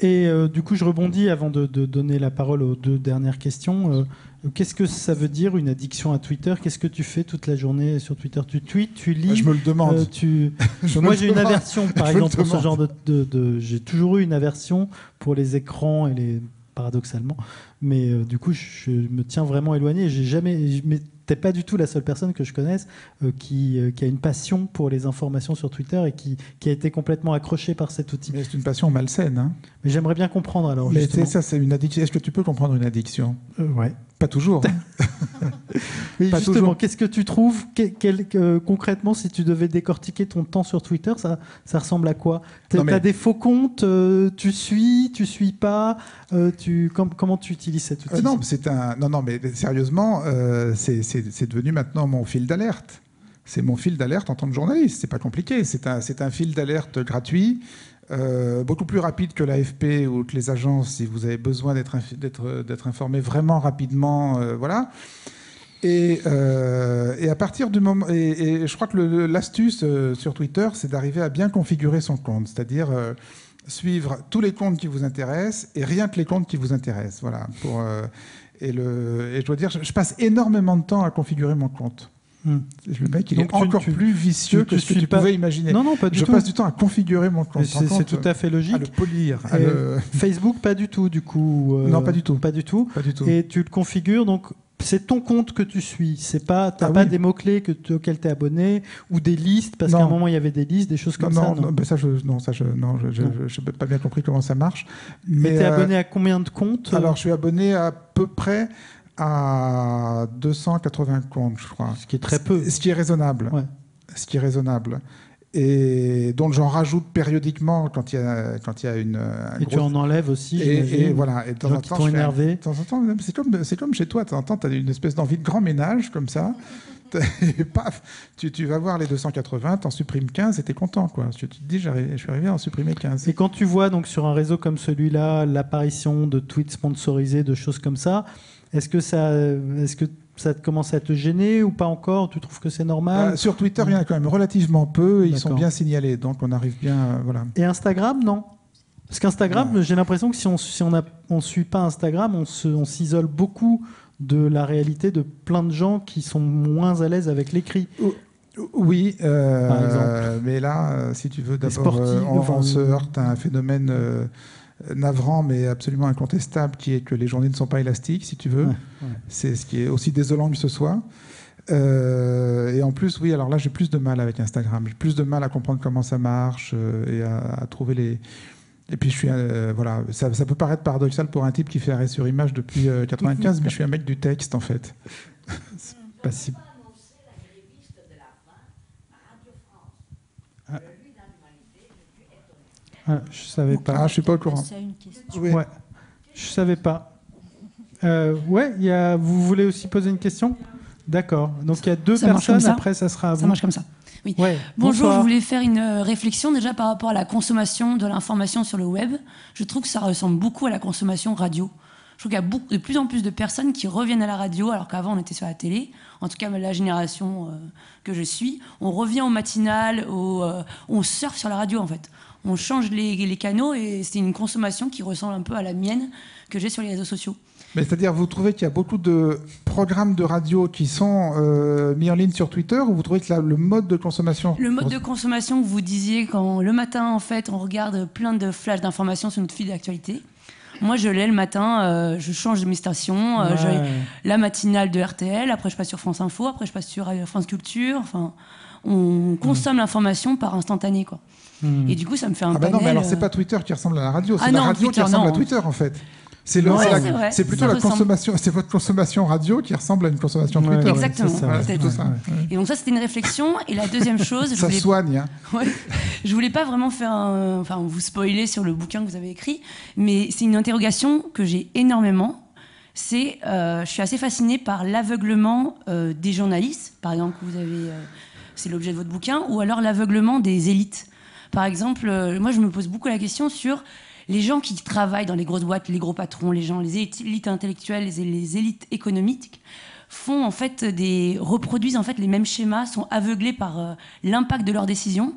Et euh, du coup, je rebondis avant de, de donner la parole aux deux dernières questions. Euh, Qu'est-ce que ça veut dire une addiction à Twitter? Qu'est-ce que tu fais toute la journée sur Twitter? Tu tweets, tu lis? Je me le demande. Euh, tu... Moi, j'ai une aversion, par Je exemple, pour ce demande. genre de, de, de... J'ai toujours eu une aversion pour les écrans et les... paradoxalement. Mais euh, du coup, je me tiens vraiment éloigné. J'ai jamais... Mais t'es pas du tout la seule personne que je connaisse euh, qui, euh, qui a une passion pour les informations sur Twitter et qui, qui a été complètement accroché par cet outil. Mais c'est une passion malsaine. Hein. Mais j'aimerais bien comprendre alors. Mais justement. c'est ça, c'est une addiction. Est-ce que tu peux comprendre une addiction? euh, Ouais. Pas toujours. Hein. Mais Pas justement, toujours. qu'est-ce que tu trouves quel, quel, euh, concrètement, si tu devais décortiquer ton temps sur Twitter, ça, ça ressemble à quoi? Tu as Non, mais- des faux comptes, euh, tu suis, tu suis pas, euh, tu, com- comment tu utilises cet outil? Euh, non, c'est un. Non, non, mais sérieusement, euh, c'est, c'est, c'est devenu maintenant mon fil d'alerte. C'est mon fil d'alerte en tant que journaliste. C'est pas compliqué. C'est un, c'est un fil d'alerte gratuit, euh, beaucoup plus rapide que l'A F P ou que les agences si vous avez besoin d'être, inf- d'être, d'être informé vraiment rapidement. Euh, voilà. Et, euh, et à partir du moment, et, et je crois que le, l'astuce euh, sur Twitter, c'est d'arriver à bien configurer son compte, c'est-à-dire euh, suivre tous les comptes qui vous intéressent et rien que les comptes qui vous intéressent. Voilà. Pour, euh, et, le, et je dois dire, je, je passe énormément de temps à configurer mon compte. Hmm. Le mec, il Donc est tu- encore tu- plus vicieux tu- que tu ce que suis tu pas- pouvais imaginer. Non, non, pas du je tout. passe du temps à configurer mon compte. Mais c'est, c'est tout à fait logique. À le polir. à Et le- Facebook, pas du tout, du coup. euh, Non, pas du tout. Pas du tout. Pas du tout. Et tu le configures, donc c'est ton compte que tu suis. C'est pas, t'as Ah pas oui. des mots-clés que tu- auxquels tu es abonné ou des listes, parce Non. qu'à un moment il y avait des listes, des choses Non, comme non, ça. non, ben ça, je, non, ça, je, non, je, je, Non. je- je n'ai pas bien compris comment ça marche. Mais, Mais tu es euh, abonné à combien de comptes? Alors, je suis abonné à peu près à deux cent quatre-vingts comptes, je crois. Ce qui est très peu. Ce qui est raisonnable. Ouais. Ce qui est raisonnable. Et donc, j'en rajoute périodiquement quand il y a, quand il y a une. un Et tu gros- en enlèves aussi, Et, j'imagine. et voilà. Et de temps Gens en qui temps, t'ont je fais un- énervé. de temps en temps, c'est comme, c'est comme chez toi. De temps en temps, tu as une espèce d'envie de grand ménage, comme ça. Et paf, tu, tu vas voir les deux cent quatre-vingts, t'en supprimes quinze et t'es content, quoi. Parce que tu te dis, j'arrive- je suis arrivé à en supprimer quinze. Et quand tu vois donc sur un réseau comme celui-là l'apparition de tweets sponsorisés, de choses comme ça, est-ce que ça, est-ce que ça te commence à te gêner ou pas encore? Tu trouves que c'est normal? Euh, sur Twitter, il y en a quand même relativement peu. Et ils sont D'accord. bien signalés, donc on arrive bien. euh, voilà. Et Instagram, non? Parce qu'Instagram, j'ai l'impression que si on si on a, on suit pas Instagram, on se, on s'isole beaucoup de la réalité de plein de gens qui sont moins à l'aise avec l'écrit. Oui, euh, Par exemple. mais là, euh, si tu veux, Les d'abord, sportifs, euh, on, enfin, on se heurte à un phénomène euh, navrant, mais absolument incontestable, qui est que les journées ne sont pas élastiques, si tu veux. Ouais, ouais. C'est ce qui est aussi désolant que ce soit. Euh, et en plus, oui, alors là, j'ai plus de mal avec Instagram. J'ai plus de mal à comprendre comment ça marche euh, et à, à trouver les. Et puis, je suis. euh, voilà, ça, ça peut paraître paradoxal pour un type qui fait arrêt sur image depuis euh, quatre-vingt-quinze, mais je suis un mec du texte, en fait. C'est pas si. Ah. Ah, je savais pas. Ah, je suis pas au courant. C'est une question. Oui. Ouais, je savais pas. Euh, ouais, il y a. Vous voulez aussi poser une question? D'accord. Donc il y a deux Ça marche personnes. comme ça Après, ça sera à vous. Ça marche comme ça. Oui. Ouais. Bonjour, Bonsoir. je voulais faire une euh, réflexion déjà par rapport à la consommation de l'information sur le web. Je trouve que ça ressemble beaucoup à la consommation radio. Je trouve qu'il y a beaucoup, de plus en plus de personnes qui reviennent à la radio, alors qu'avant on était sur la télé. En tout cas, la génération euh, que je suis, on revient au matinal, au, euh, on surfe sur la radio en fait. On change les, les canaux et c'est une consommation qui ressemble un peu à la mienne que j'ai sur les réseaux sociaux. Mais c'est-à-dire, vous trouvez qu'il y a beaucoup de programmes de radio qui sont euh, mis en ligne sur Twitter, ou vous trouvez que la- le mode de consommation... Le mode de consommation que vous disiez, quand le matin, en fait, on regarde plein de flashs d'informations sur notre fil d'actualité. Moi, je l'ai le matin, euh, je change de mes stations, euh, Ouais. j'ai la matinale de R T L, après je passe sur France Info, après je passe sur euh, France Culture. Enfin, on consomme l'information par instantané, quoi. Hmm. Et du coup, ça me fait un Ah bah panel... non, mais alors c'est euh, pas Twitter qui ressemble à la radio, c'est Ah la non, radio Twitter, qui ressemble non. à Twitter, en fait. C'est, le- Ouais, c'est, la- c'est vrai, c'est plutôt ça la ressemble. consommation, c'est votre consommation radio qui ressemble à une consommation Ouais, Twitter. ouais, Exactement, c'est ça, Voilà, ouais. c'est plutôt ça. Ouais. Et donc ça, c'était une réflexion. Et la deuxième chose, je Ça voulais... soigne. Hein. Ouais. Je voulais pas vraiment faire un... enfin, vous spoiler sur le bouquin que vous avez écrit, mais c'est une interrogation que j'ai énormément. C'est, euh, je suis assez fascinée par l'aveuglement euh, des journalistes, par exemple, que vous avez, euh, c'est l'objet de votre bouquin, ou alors l'aveuglement des élites. Par exemple, euh, moi, je me pose beaucoup la question sur les gens qui travaillent dans les grosses boîtes, les gros patrons, les gens, les élites intellectuelles, les, les élites économiques, font en fait des reproduisent en fait les mêmes schémas, sont aveuglés par euh, l'impact de leurs décisions,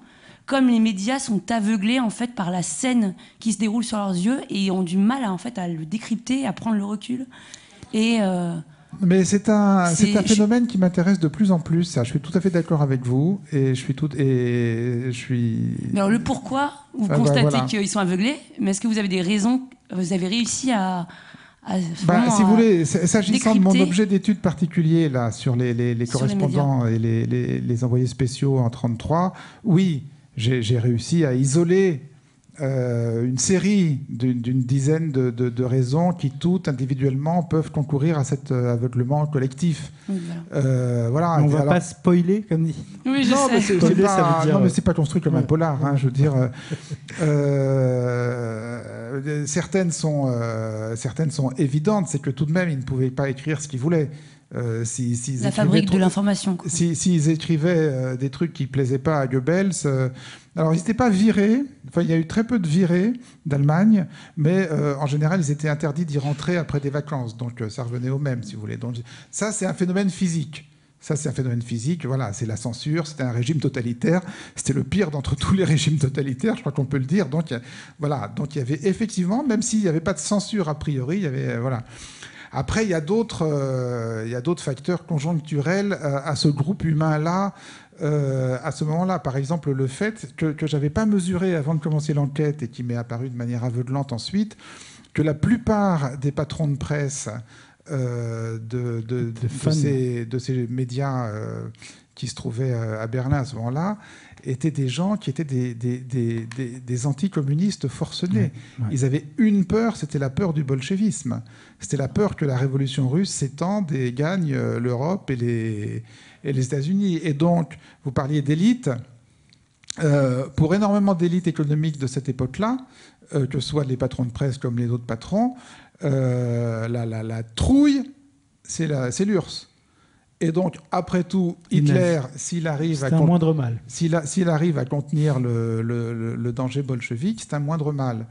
comme les médias sont aveuglés en fait par la scène qui se déroule sur leurs yeux et ont du mal à, en fait, à le décrypter, à prendre le recul. Et euh, mais c'est un, c'est, c'est un phénomène je... qui m'intéresse de plus en plus. Ça. Je suis tout à fait d'accord avec vous et je suis tout et je suis. Mais alors le pourquoi vous ah constatez bah, voilà. qu'ils sont aveuglés, mais est-ce que vous avez des raisons? Vous avez réussi à À, bah, si vous voulez, s'agissant de mon objet d'étude particulier là, sur les, les, les correspondants les et les, les, les envoyés spéciaux en trente-trois, oui, j'ai, j'ai réussi à isoler euh, une série d'une, d'une dizaine de, de, de raisons qui, toutes individuellement, peuvent concourir à cet aveuglement collectif. Oui, voilà. Euh, voilà. On ne va Alors, pas spoiler, comme dit. Oui, je non, sais. mais c'est, Spoiler, c'est pas, ça veut dire... non, mais c'est pas construit comme ouais. un polar. Hein, je veux dire, euh, certaines sont, euh, certaines sont évidentes. C'est que tout de même, ils ne pouvaient pas écrire ce qu'ils voulaient. Euh, si, si La fabrique trop, de l'information. Quoi. Si, s'ils écrivaient euh, des trucs qui plaisaient pas à Goebbels, euh, alors ils n'étaient pas virés. Enfin, il y a eu très peu de virés d'Allemagne, mais euh, en général, ils étaient interdits d'y rentrer après des vacances. Donc, euh, ça revenait au même, si vous voulez. Donc, ça, c'est un phénomène physique. Ça, c'est un phénomène physique. Voilà, c'est la censure. C'était un régime totalitaire. C'était le pire d'entre tous les régimes totalitaires, je crois qu'on peut le dire. Donc, voilà. Donc, il y avait effectivement, même s'il n'y avait pas de censure a priori, il y avait, voilà. Après, il y a d'autres, euh, il y a d'autres facteurs conjoncturels euh, à ce groupe humain-là, euh, à ce moment-là. Par exemple, le fait que, que je n'avais pas mesuré avant de commencer l'enquête et qui m'est apparu de manière aveuglante ensuite, que la plupart des patrons de presse euh, de, de, de, de, ces, de ces médias euh, qui se trouvaient à Berlin à ce moment-là étaient des gens qui étaient des, des, des, des, des anticommunistes forcenés. Ouais, ouais. Ils avaient une peur, c'était la peur du bolchevisme. C'était la peur que la révolution russe s'étende et gagne l'Europe et les, et les États-Unis. Et donc, vous parliez d'élite. Euh, pour énormément d'élites économiques de cette époque-là, euh, que ce soit les patrons de presse comme les autres patrons, euh, la, la, la trouille, c'est, la, c'est l'U R S S. Et donc, après tout, Hitler, s'il arrive, c'est à un con... moindre mal. S'il, a, s'il arrive à contenir le, le, le, le danger bolchevique, c'est un moindre mal.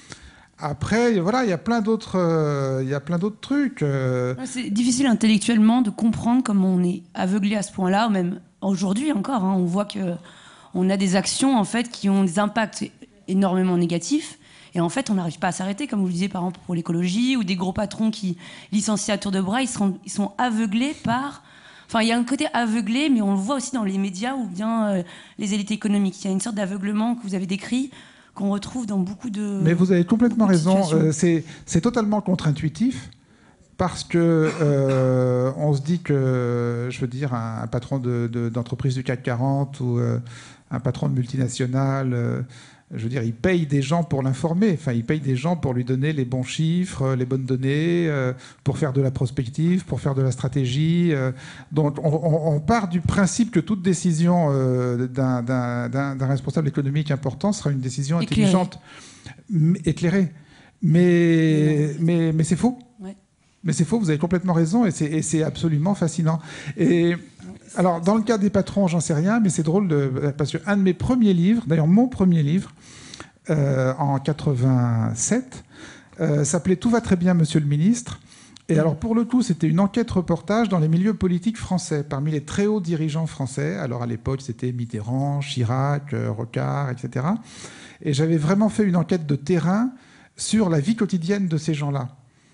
Après, voilà, il y a plein d'autres, euh, il y a plein d'autres trucs. Euh... C'est difficile intellectuellement de comprendre comment on est aveuglé à ce point-là, ou même aujourd'hui encore. Hein, on voit qu'on a des actions en fait, qui ont des impacts énormément négatifs. Et en fait, on n'arrive pas à s'arrêter, comme vous le disiez, par exemple, pour l'écologie, ou des gros patrons qui licencient à tour de bras, ils sont, ils sont aveuglés par... Enfin, il y a un côté aveuglé, mais on le voit aussi dans les médias ou bien euh, les élites économiques. Il y a une sorte d'aveuglement que vous avez décrit, qu'on retrouve dans beaucoup de... Mais vous avez complètement raison. Euh, c'est, c'est totalement contre-intuitif, parce que euh, on se dit que, je veux dire, un, un patron de, de, d'entreprise du C A C quarante ou euh, un patron de multinationale... Euh, Je veux dire, il paye des gens pour l'informer. Enfin, il paye des gens pour lui donner les bons chiffres, les bonnes données, euh, pour faire de la prospective, pour faire de la stratégie. Euh, donc, on, on, on part du principe que toute décision euh, d'un, d'un, d'un, d'un responsable économique important sera une décision éclairée. intelligente, m- éclairée. Mais, mais, mais c'est faux. Ouais. Mais c'est faux, vous avez complètement raison, et c'est, et c'est absolument fascinant. Et alors, dans le cas des patrons, j'en sais rien, mais c'est drôle, de, parce qu'un de mes premiers livres, d'ailleurs mon premier livre, euh, en quatre-vingt-sept, euh, s'appelait « Tout va très bien, monsieur le ministre ». Et alors, pour le coup, c'était une enquête-reportage dans les milieux politiques français, parmi les très hauts dirigeants français. Alors, à l'époque, c'était Mitterrand, Chirac, euh, Rocard, et cetera. Et j'avais vraiment fait une enquête de terrain sur la vie quotidienne de ces gens-là.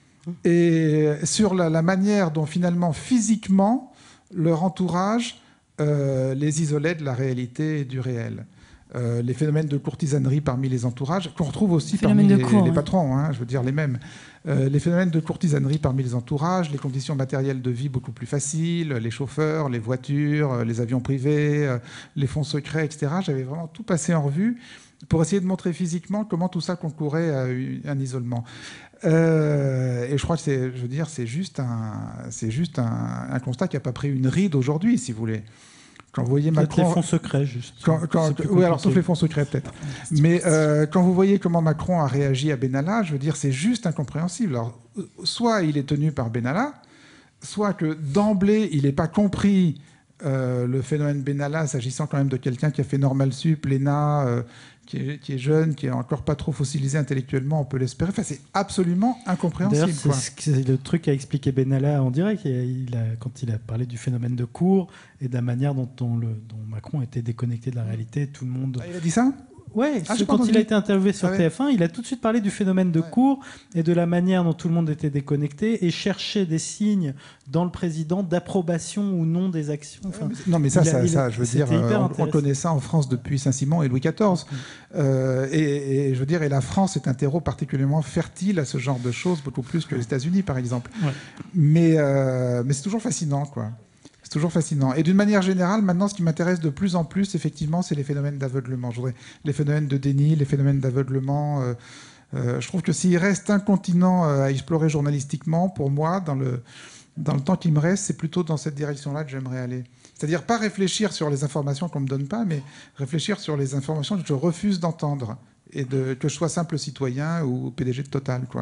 Et sur la, la manière dont, finalement, physiquement, leur entourage euh, les isolait de la réalité et du réel. Euh, les phénomènes de courtisanerie parmi les entourages, qu'on retrouve aussi parmi les, cours, les patrons, hein, je veux dire les mêmes. Euh, les phénomènes de courtisanerie parmi les entourages, les conditions matérielles de vie beaucoup plus faciles, les chauffeurs, les voitures, les avions privés, euh, les fonds secrets, et cetera. J'avais vraiment tout passé en revue pour essayer de montrer physiquement comment tout ça concourait à un isolement. Euh, et je crois que c'est, je veux dire, c'est juste un, c'est juste un, un constat qui n'a pas pris une ride aujourd'hui, si vous voulez. Quand vous voyez peut-être Macron, les fonds secrets, juste. Quand, quand, oui, alors sauf les fonds secrets peut-être. Mais euh, quand vous voyez comment Macron a réagi à Benalla, je veux dire, c'est juste incompréhensible. Alors, soit il est tenu par Benalla, soit que d'emblée il n'ait pas compris Euh, le phénomène Benalla, s'agissant quand même de quelqu'un qui a fait Normal Sup, l'E N A, euh, qui, est, qui est jeune, qui est encore pas trop fossilisé intellectuellement, on peut l'espérer. Enfin, c'est absolument incompréhensible. D'ailleurs, c'est, ce- c'est le truc qu'a expliqué Benalla en direct, il a, quand il a parlé du phénomène de cours et de la manière dont, on le, dont Macron était déconnecté de la réalité. Tout le monde... Ah, il a dit ça ? Ouais, Ah, ce- j'ai pas quand il entendu. a été interviewé sur Ah ouais. T F un, il a tout de suite parlé du phénomène de cours et de la manière dont tout le monde était déconnecté et cherchait des signes dans le président d'approbation ou non des actions. Enfin, Non, mais ça, il a- ça, il a- ça, je veux c'était dire, hyper euh, on, on intéressant. connaît ça en France depuis Saint-Simon et Louis quatorze. Euh, et, et je veux dire, et la France est un terreau particulièrement fertile à ce genre de choses, beaucoup plus que les États-Unis, par exemple. Ouais. Mais, euh, mais c'est toujours fascinant, quoi. C'est toujours fascinant. Et d'une manière générale, maintenant, ce qui m'intéresse de plus en plus, effectivement, c'est les phénomènes d'aveuglement. Je voudrais les phénomènes de déni, les phénomènes d'aveuglement. Euh, euh, je trouve que s'il reste un continent euh, à explorer journalistiquement, pour moi, dans le, dans le temps qui me reste, c'est plutôt dans cette direction-là que j'aimerais aller. C'est-à-dire pas réfléchir sur les informations qu'on ne me donne pas, mais réfléchir sur les informations que je refuse d'entendre, et de, que je sois simple citoyen ou P D G de Total, quoi.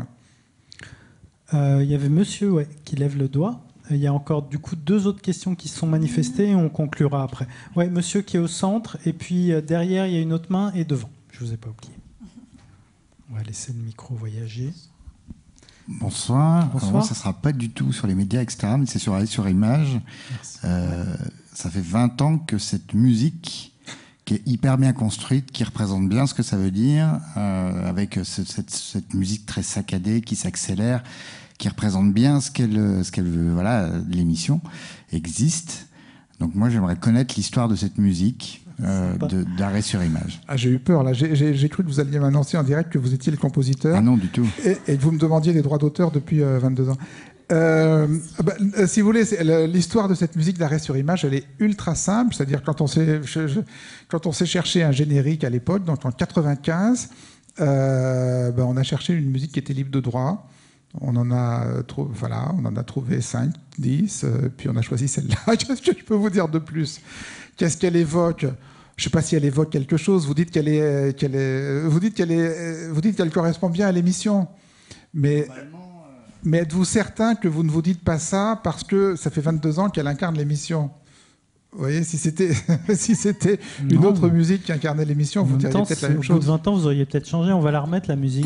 Euh, Il y avait monsieur ouais, qui lève le doigt. Il y a encore du coup deux autres questions qui se sont manifestées et on conclura après. Ouais, monsieur qui est au centre et puis euh, derrière il y a une autre main et devant. Je vous ai pas oublié. On va laisser le micro voyager. Bonsoir. Bonsoir. Alors moi, ça ne sera pas du tout sur les médias, et cetera, mais c'est sur sur Image. Euh, ça fait vingt ans que cette musique, qui est hyper bien construite, qui représente bien ce que ça veut dire, euh, avec ce- cette, cette musique très saccadée qui s'accélère, qui représente bien ce qu'elle, ce qu'elle veut, voilà, l'émission existe. Donc moi, j'aimerais connaître l'histoire de cette musique euh, de- d'arrêt sur image. Ah, j'ai eu peur, là. J'ai, j'ai- j'ai cru que vous alliez m'annoncer en direct que vous étiez le compositeur. Ah non, du tout. Et, et que vous me demandiez les droits d'auteur depuis euh, vingt-deux ans. Euh, bah, euh, si vous voulez, c'est- le- l'histoire de cette musique d'arrêt sur image, elle est ultra simple. C'est-à-dire quand on s'est, je- je- quand on s'est cherché un générique à l'époque, donc en quatre-vingt-quinze, euh, bah, on a cherché une musique qui était libre de droit. On en a, trou- voilà, on en a trouvé cinq, dix, euh, puis on a choisi celle-là. Qu'est-ce que je peux vous dire de plus ? Qu'est-ce qu'elle évoque ? Je ne sais pas si elle évoque quelque chose. Vous dites qu'elle est, qu'elle est, vous dites qu'elle est, vous dites qu'elle correspond bien à l'émission, mais. Mais êtes-vous certain que vous ne vous dites pas ça parce que ça fait vingt-deux ans qu'elle incarne l'émission ? Vous voyez, si c'était, si c'était une Non. autre musique qui incarnait l'émission, En vous même diriez temps, peut-être la c'est- même au bout de chose. vingt ans, vous auriez peut-être changé. On va la remettre, la musique.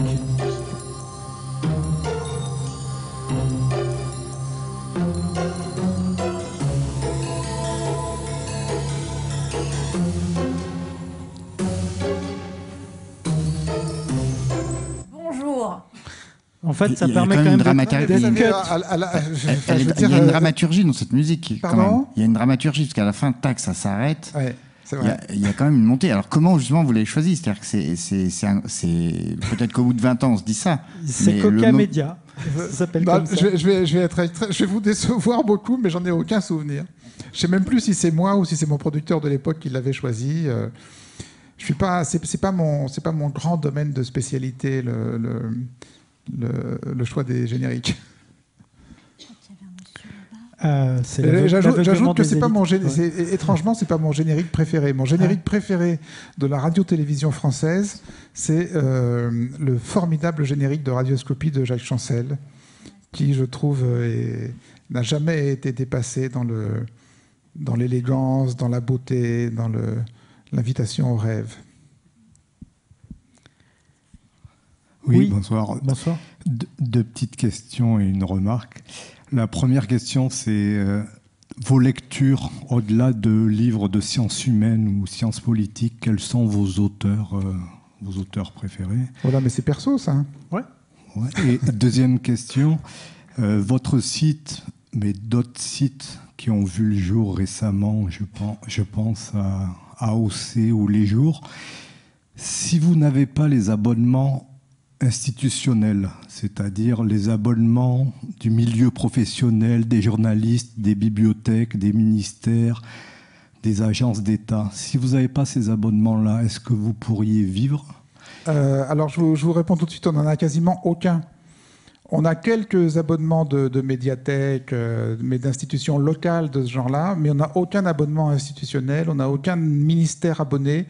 Bonjour. En fait, ça Il y a permet quand quand même même une de- dramaturgie. d'être Il y a une- cut. À la- à la- je- Elle- enfin, elle je est- veux il y a dire, une euh, dramaturgie dans cette musique. Quand Pardon même. Il y a une dramaturgie, parce qu'à la fin, tac, ça s'arrête. Ouais, c'est Il y, vrai. a, il y a quand même une montée. Alors comment justement vous l'avez choisi ? C'est-à-dire que c'est, c'est, c'est, un- c'est- peut-être qu'au bout de vingt ans on se dit ça. C'est mais Coca le mo- Media. Ça s'appelle Bah, comme ça. je, vais, je, vais, je, vais être, très- je vais vous décevoir beaucoup, mais j'en ai aucun souvenir. Je sais même plus si c'est moi ou si c'est mon producteur de l'époque qui l'avait choisi. Euh, je suis pas, c'est, c'est pas mon, c'est pas mon grand domaine de spécialité, le, le, le, le choix des génériques. Euh, c'est Et l'aveugle- J'ajoute, l'aveuglement j'ajoute que des c'est pas mon élites. gén- Ouais. c'est- étrangement, c'est pas mon générique préféré. Mon générique préféré de la radio-télévision française, c'est euh, le formidable générique de Radioscopie de Jacques Chancel, qui, je trouve, est- n'a jamais été dépassé dans le dans l'élégance, dans la beauté, dans le, l'invitation au rêve. Oui, Oui. bonsoir. Bonsoir. De- deux petites questions et une remarque. La première question, c'est euh, vos lectures, au-delà de livres de sciences humaines ou sciences politiques, quels sont vos auteurs, euh, vos auteurs préférés ? Voilà, mais c'est perso, ça. hein. Ouais. Ouais. Et deuxième question, euh, votre site, mais d'autres sites qui ont vu le jour récemment, je pense, je pense à A O C ou Les Jours, si vous n'avez pas les abonnements institutionnels, c'est-à-dire les abonnements du milieu professionnel, des journalistes, des bibliothèques, des ministères, des agences d'État, si vous n'avez pas ces abonnements-là, est-ce que vous pourriez vivre ? Euh, alors, je vous, je vous réponds tout de suite, on n'en a quasiment aucun. On a quelques abonnements de, de médiathèques, euh, mais d'institutions locales de ce genre-là, mais on n'a aucun abonnement institutionnel, on n'a aucun ministère abonné.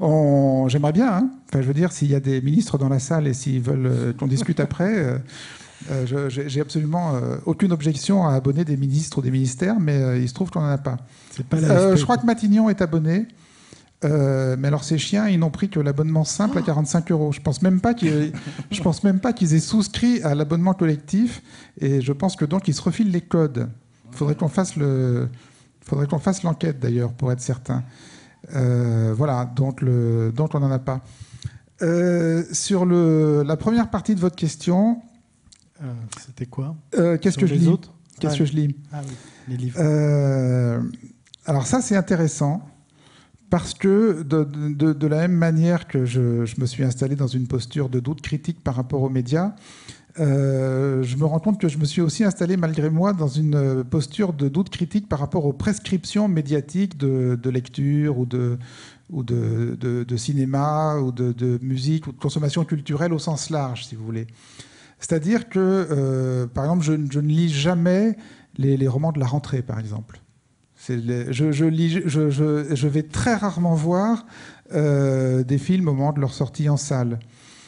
On... J'aimerais bien, hein. Enfin, je veux dire, s'il y a des ministres dans la salle et s'ils veulent euh, qu'on discute après, euh, Euh, je- j'ai j'ai absolument euh, aucune objection à abonner des ministres ou des ministères, mais euh, il se trouve qu'on n'en a pas. C'est pas la Euh, S P. je crois que Matignon est abonné. Euh, mais alors ces chiens, ils n'ont pris que l'abonnement simple à quarante-cinq euros. Je pense même pas qu'ils, je pense même pas qu'ils aient souscrit à l'abonnement collectif. Et je pense que donc ils se refilent les codes. Il faudrait qu'on fasse le, faudrait qu'on fasse l'enquête d'ailleurs pour être certain. Euh, voilà, donc le, donc on n'en a pas. Euh, sur le, la première partie de votre question, Euh, C'était quoi euh, qu'est-ce Sur que je les lis autres Qu'est-ce Ah, que je lis Ah oui, les livres. Euh, alors ça, c'est intéressant. Parce que de, de, de la même manière que je, je me suis installé dans une posture de doute critique par rapport aux médias, euh, je me rends compte que je me suis aussi installé malgré moi dans une posture de doute critique par rapport aux prescriptions médiatiques de, de lecture ou de, ou de, de, de cinéma ou de, de musique ou de consommation culturelle au sens large, si vous voulez. C'est-à-dire que, euh, par exemple, je, je ne lis jamais les, les romans de la rentrée, par exemple. C'est les, je, je, lis, je, je, je vais très rarement voir euh, des films au moment de leur sortie en salle.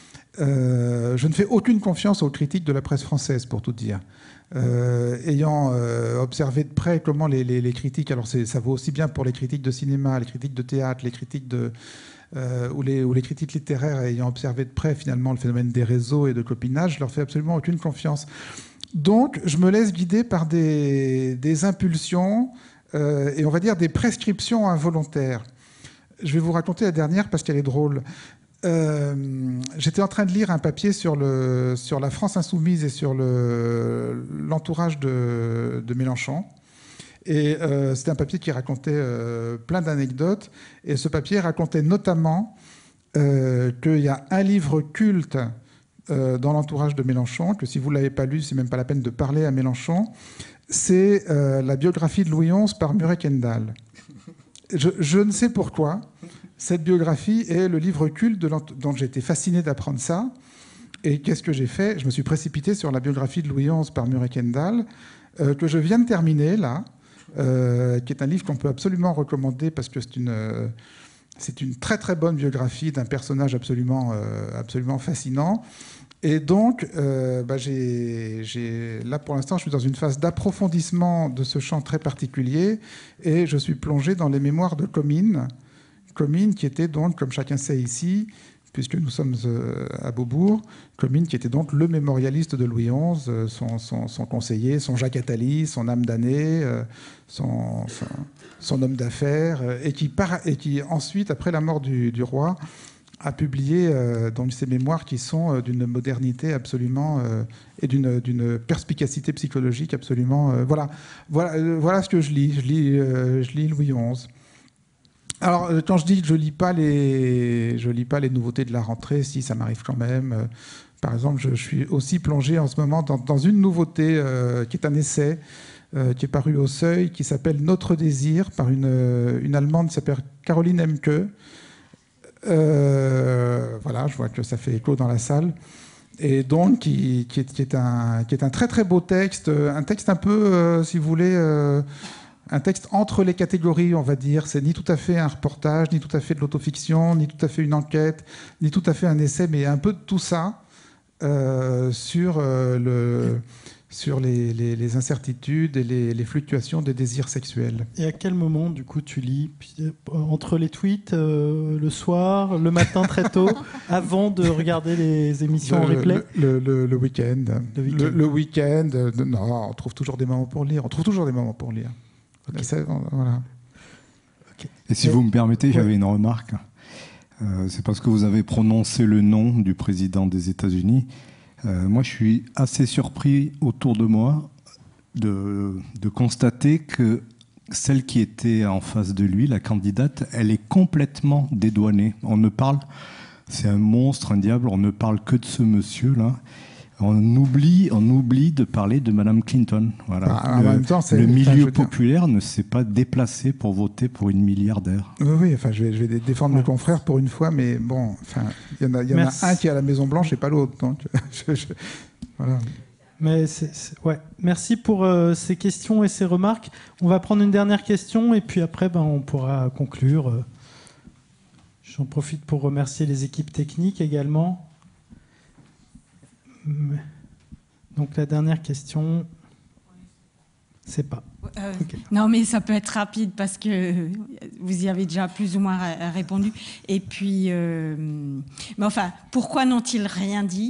Euh, je ne fais aucune confiance aux critiques de la presse française, pour tout dire. Euh, ayant euh, observé de près comment les, les, les critiques, alors ça vaut aussi bien pour les critiques de cinéma, les critiques de théâtre, les critiques de, euh, ou, les, ou les critiques littéraires, ayant observé de près finalement le phénomène des réseaux et de copinage, je leur fais absolument aucune confiance. Donc, je me laisse guider par des, des impulsions euh, et on va dire des prescriptions involontaires. Je vais vous raconter la dernière parce qu'elle est drôle. Euh, j'étais en train de lire un papier sur, le, sur la France insoumise et sur le, l'entourage de, de Mélenchon. Et euh, c'était un papier qui racontait euh, plein d'anecdotes. Et ce papier racontait notamment euh, qu'il y a un livre culte euh, dans l'entourage de Mélenchon, que si vous ne l'avez pas lu, c'est même pas la peine de parler à Mélenchon. C'est euh, la biographie de Louis onze par Murray Kendall. Je, je ne sais pourquoi. Cette biographie est le livre culte de dont j'ai été fasciné d'apprendre ça. Et qu'est-ce que j'ai fait ? Je me suis précipité sur la biographie de Louis onze par Murray Kendall, euh, que je viens de terminer, là, euh, qui est un livre qu'on peut absolument recommander parce que c'est une, euh, c'est une très très bonne biographie d'un personnage absolument, euh, absolument fascinant. Et donc, euh, bah j'ai, j'ai, là pour l'instant, je suis dans une phase d'approfondissement de ce champ très particulier et je suis plongé dans les mémoires de Comines. Comines qui était donc, comme chacun sait ici, puisque nous sommes à Beaubourg, Comines qui était donc le mémorialiste de Louis onze, son, son, son conseiller, son Jacques Attali, son âme damnée, son, son, son homme d'affaires, et qui, par, et qui ensuite, après la mort du, du roi, a publié euh, donc ces mémoires qui sont euh, d'une modernité absolument euh, et d'une, d'une perspicacité psychologique absolument. Euh, voilà, voilà, euh, voilà ce que je lis. Je lis, euh, je lis Louis onze. Alors, quand je dis que je lis pas les, je lis pas les nouveautés de la rentrée, si ça m'arrive quand même. Euh, par exemple, je, je suis aussi plongé en ce moment dans, dans une nouveauté euh, qui est un essai euh, qui est paru au Seuil, qui s'appelle Notre désir par une, une Allemande qui s'appelle Caroline Emke. Euh, voilà, je vois que ça fait écho dans la salle. Et donc, qui, qui, est, qui, est un, qui est un très très beau texte, un texte un peu, euh, si vous voulez, euh, un texte entre les catégories, on va dire. C'est ni tout à fait un reportage, ni tout à fait de l'autofiction, ni tout à fait une enquête, ni tout à fait un essai, mais un peu de tout ça euh, sur euh, le... sur les, les, les incertitudes et les, les fluctuations des désirs sexuels. Et à quel moment, du coup, tu lis ? Entre les tweets, euh, le soir, le matin très tôt, avant de regarder les émissions le, en replay ? Le, le, le week-end. Le week-end. Le, le week-end. Euh, non, on trouve toujours des moments pour lire. On trouve toujours des moments pour lire. Okay. Ça, voilà. Okay. Et si Et, vous me permettez, ouais. j'avais une remarque. Euh, c'est parce que vous avez prononcé le nom du président des États-Unis. Euh, moi, je suis assez surpris autour de moi de, de constater que celle qui était en face de lui, la candidate, elle est complètement dédouanée. On ne parle, c'est un monstre, un diable, on ne parle que de ce monsieur-là. On oublie, on oublie de parler de Madame Clinton. Voilà. Ah, le, en même temps, c'est, le milieu enfin, populaire dire... ne s'est pas déplacé pour voter pour une milliardaire. Oui, oui, enfin, je vais, je vais défendre ouais. mes confrères pour une fois, mais bon, enfin, il y en a, il y en a un qui est à la Maison Blanche et pas l'autre, donc je, je, voilà. Mais c'est, c'est, ouais. Merci pour euh, ces questions et ces remarques. On va prendre une dernière question et puis après, ben, on pourra conclure. J'en profite pour remercier les équipes techniques également. Donc la dernière question, c'est pas. Euh, Okay. Non, mais ça peut être rapide parce que vous y avez déjà plus ou moins r- répondu. Et puis, euh, mais enfin, pourquoi n'ont-ils rien dit ?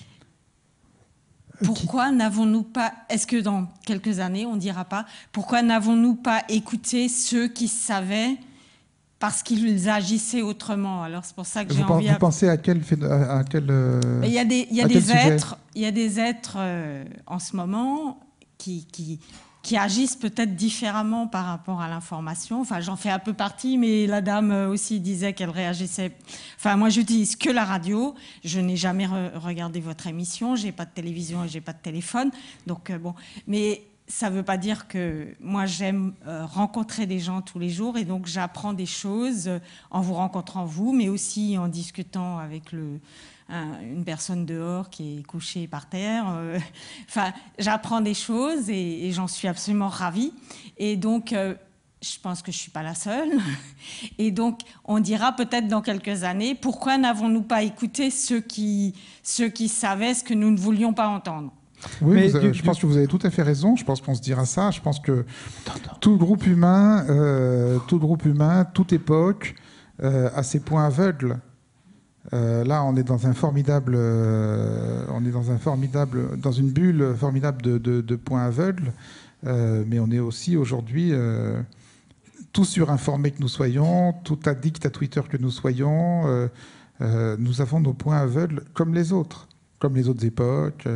Pourquoi n'avons-nous pas, est-ce que dans quelques années, on ne dira pas, pourquoi n'avons-nous pas écouté ceux qui savaient parce qu'ils agissaient autrement ? Alors c'est pour ça que j'ai Vous, envie... vous à... pensez à quel... phé- À, à quel euh, Mais il y a des, il y a à quel des sujet êtres, il y a des êtres euh, en ce moment qui, qui, qui agissent peut-être différemment par rapport à l'information. Enfin, j'en fais un peu partie, mais la dame aussi disait qu'elle réagissait. Enfin, moi, j'utilise que la radio. Je n'ai jamais re- regardé votre émission. J'ai pas de télévision et j'ai pas de téléphone. Donc euh, bon, mais ça veut pas dire que moi j'aime euh, rencontrer des gens tous les jours et donc j'apprends des choses euh, en vous rencontrant vous, mais aussi en discutant avec le un- une personne dehors qui est couchée par terre. Euh, enfin, j'apprends des choses et, et j'en suis absolument ravie. Et donc, euh, je pense que je ne suis pas la seule. Et donc, on dira peut-être dans quelques années, pourquoi n'avons-nous pas écouté ceux qui, ceux qui savaient ce que nous ne voulions pas entendre ? Oui, Mais vous avez- du- je pense que vous avez tout à fait raison. Je pense qu'on se dira ça. Je pense que tout groupe humain, euh, tout groupe humain, toute époque, euh, a ses points aveugles. Euh, là, on est dans un formidable, euh, on est dans un formidable, dans une bulle formidable de, de- de points aveugles. Euh, mais on est aussi aujourd'hui euh, tout surinformés que nous soyons, tout addict à Twitter que nous soyons. Euh, euh, nous avons nos points aveugles comme les autres, comme les autres époques.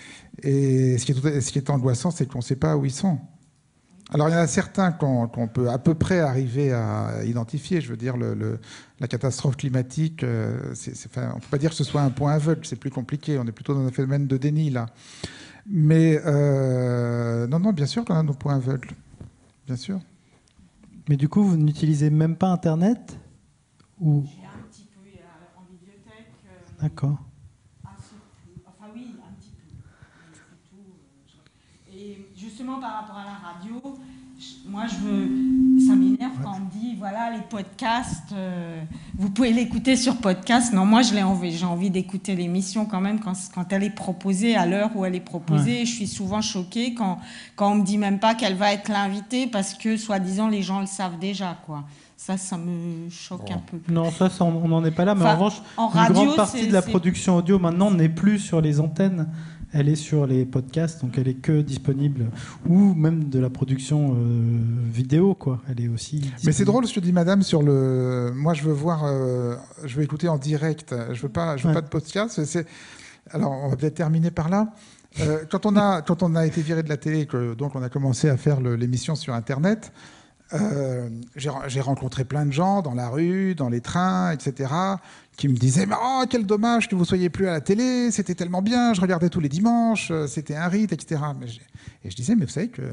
Et ce qui est, tout- ce qui est angoissant, c'est qu'on ne sait pas où ils sont. Alors, il y en a certains qu'on qu'on peut à peu près arriver à identifier. Je veux dire, le, le- la catastrophe climatique, euh, c'est- c'est- enfin, on ne peut pas dire que ce soit un point aveugle, c'est plus compliqué. On est plutôt dans un phénomène de déni, là. Mais euh, non, non, bien sûr qu'on a nos points aveugles. Bien sûr. Mais du coup, vous n'utilisez même pas Internet ou... J'ai un petit peu euh, en bibliothèque. euh, D'accord. assez peu. Enfin oui, un petit peu. Mais c'est tout, euh, je- Et justement par rapport à la radio, je- moi je veux, ça m'énerve quand on me dit voilà les podcasts, euh, vous pouvez l'écouter sur podcast. Non, moi je l'ai envie, j'ai envie d'écouter l'émission quand même quand, quand elle est proposée à l'heure où elle est proposée. Ouais. Et je suis souvent choquée quand quand on me dit même pas qu'elle va être l'invitée parce que soi-disant les gens le savent déjà quoi. Ça, ça me choque un peu. Non, ça, ça, on n'en est pas là. Mais Enfin, en revanche, en une radio, grande partie c'est- de la c'est- production audio maintenant n'est plus sur les antennes. Elle est sur les podcasts, donc elle est que disponible. Ou même de la production euh, vidéo, quoi. Elle est aussi disponible. Mais c'est drôle ce que dit Madame sur le. Moi, je veux voir, euh, je veux écouter en direct. Je veux pas, je veux Ouais. pas de podcast. C'est... Alors, on va peut-être terminer par là. Euh, quand on a, quand on a été viré de la télé, que donc on a commencé à faire le- l'émission sur Internet. Euh, j'ai, j'ai rencontré plein de gens dans la rue, dans les trains, et cetera, qui me disaient mais oh quel dommage que vous soyez plus à la télé, c'était tellement bien, je regardais tous les dimanches, euh, c'était un rite, et cetera. Mais j'ai- et je disais mais vous savez que euh,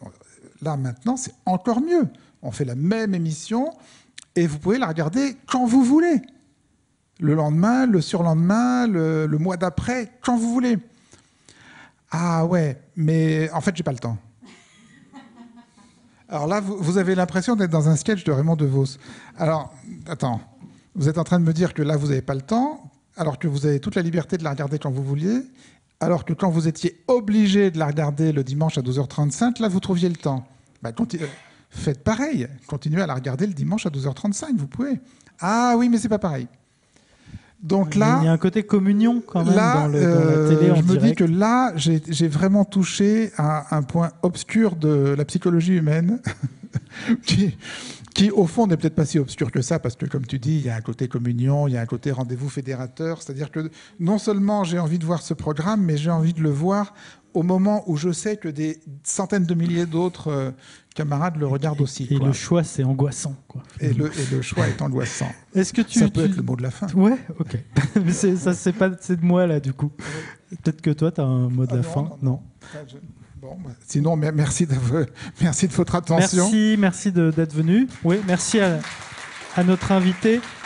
là maintenant c'est encore mieux. On fait la même émission et vous pouvez la regarder quand vous voulez, le lendemain, le surlendemain, le, le mois d'après, quand vous voulez. Ah ouais, mais en fait j'ai pas le temps. Alors là, vous, vous avez l'impression d'être dans un sketch de Raymond DeVos. Alors, attends, vous êtes en train de me dire que là, vous n'avez pas le temps, alors que vous avez toute la liberté de la regarder quand vous vouliez, alors que quand vous étiez obligé de la regarder le dimanche à douze heures trente-cinq, là, vous trouviez le temps. Bah, conti- faites pareil, continuez à la regarder le dimanche à douze heures trente-cinq, vous pouvez. Ah oui, mais c'est pas pareil. Donc là, il y a un côté communion quand même là, dans, le, dans euh, la télé en je me dis direct. que là, j'ai j'ai vraiment touché à un point obscur de la psychologie humaine, qui, qui au fond n'est peut-être pas si obscur que ça, parce que comme tu dis, il y a un côté communion, il y a un côté rendez-vous fédérateur, c'est-à-dire que non seulement j'ai envie de voir ce programme, mais j'ai envie de le voir au moment où je sais que des centaines de milliers d'autres euh, camarades le regardent aussi. Et quoi. le choix, c'est angoissant, quoi. Et le, et le choix est angoissant. Est-ce que tu, ça peut tu- être le mot de la fin. Ouais, ok. Mais c'est, ça, c'est pas, c'est de moi là, du coup. Peut-être que toi, t'as un mot de Ah la non, fin. non, Non. Ah, je- Bon, bah, sinon, mer- merci de, vo- merci de votre attention. Merci, merci de- d'être venu. Oui, merci à, à notre invité.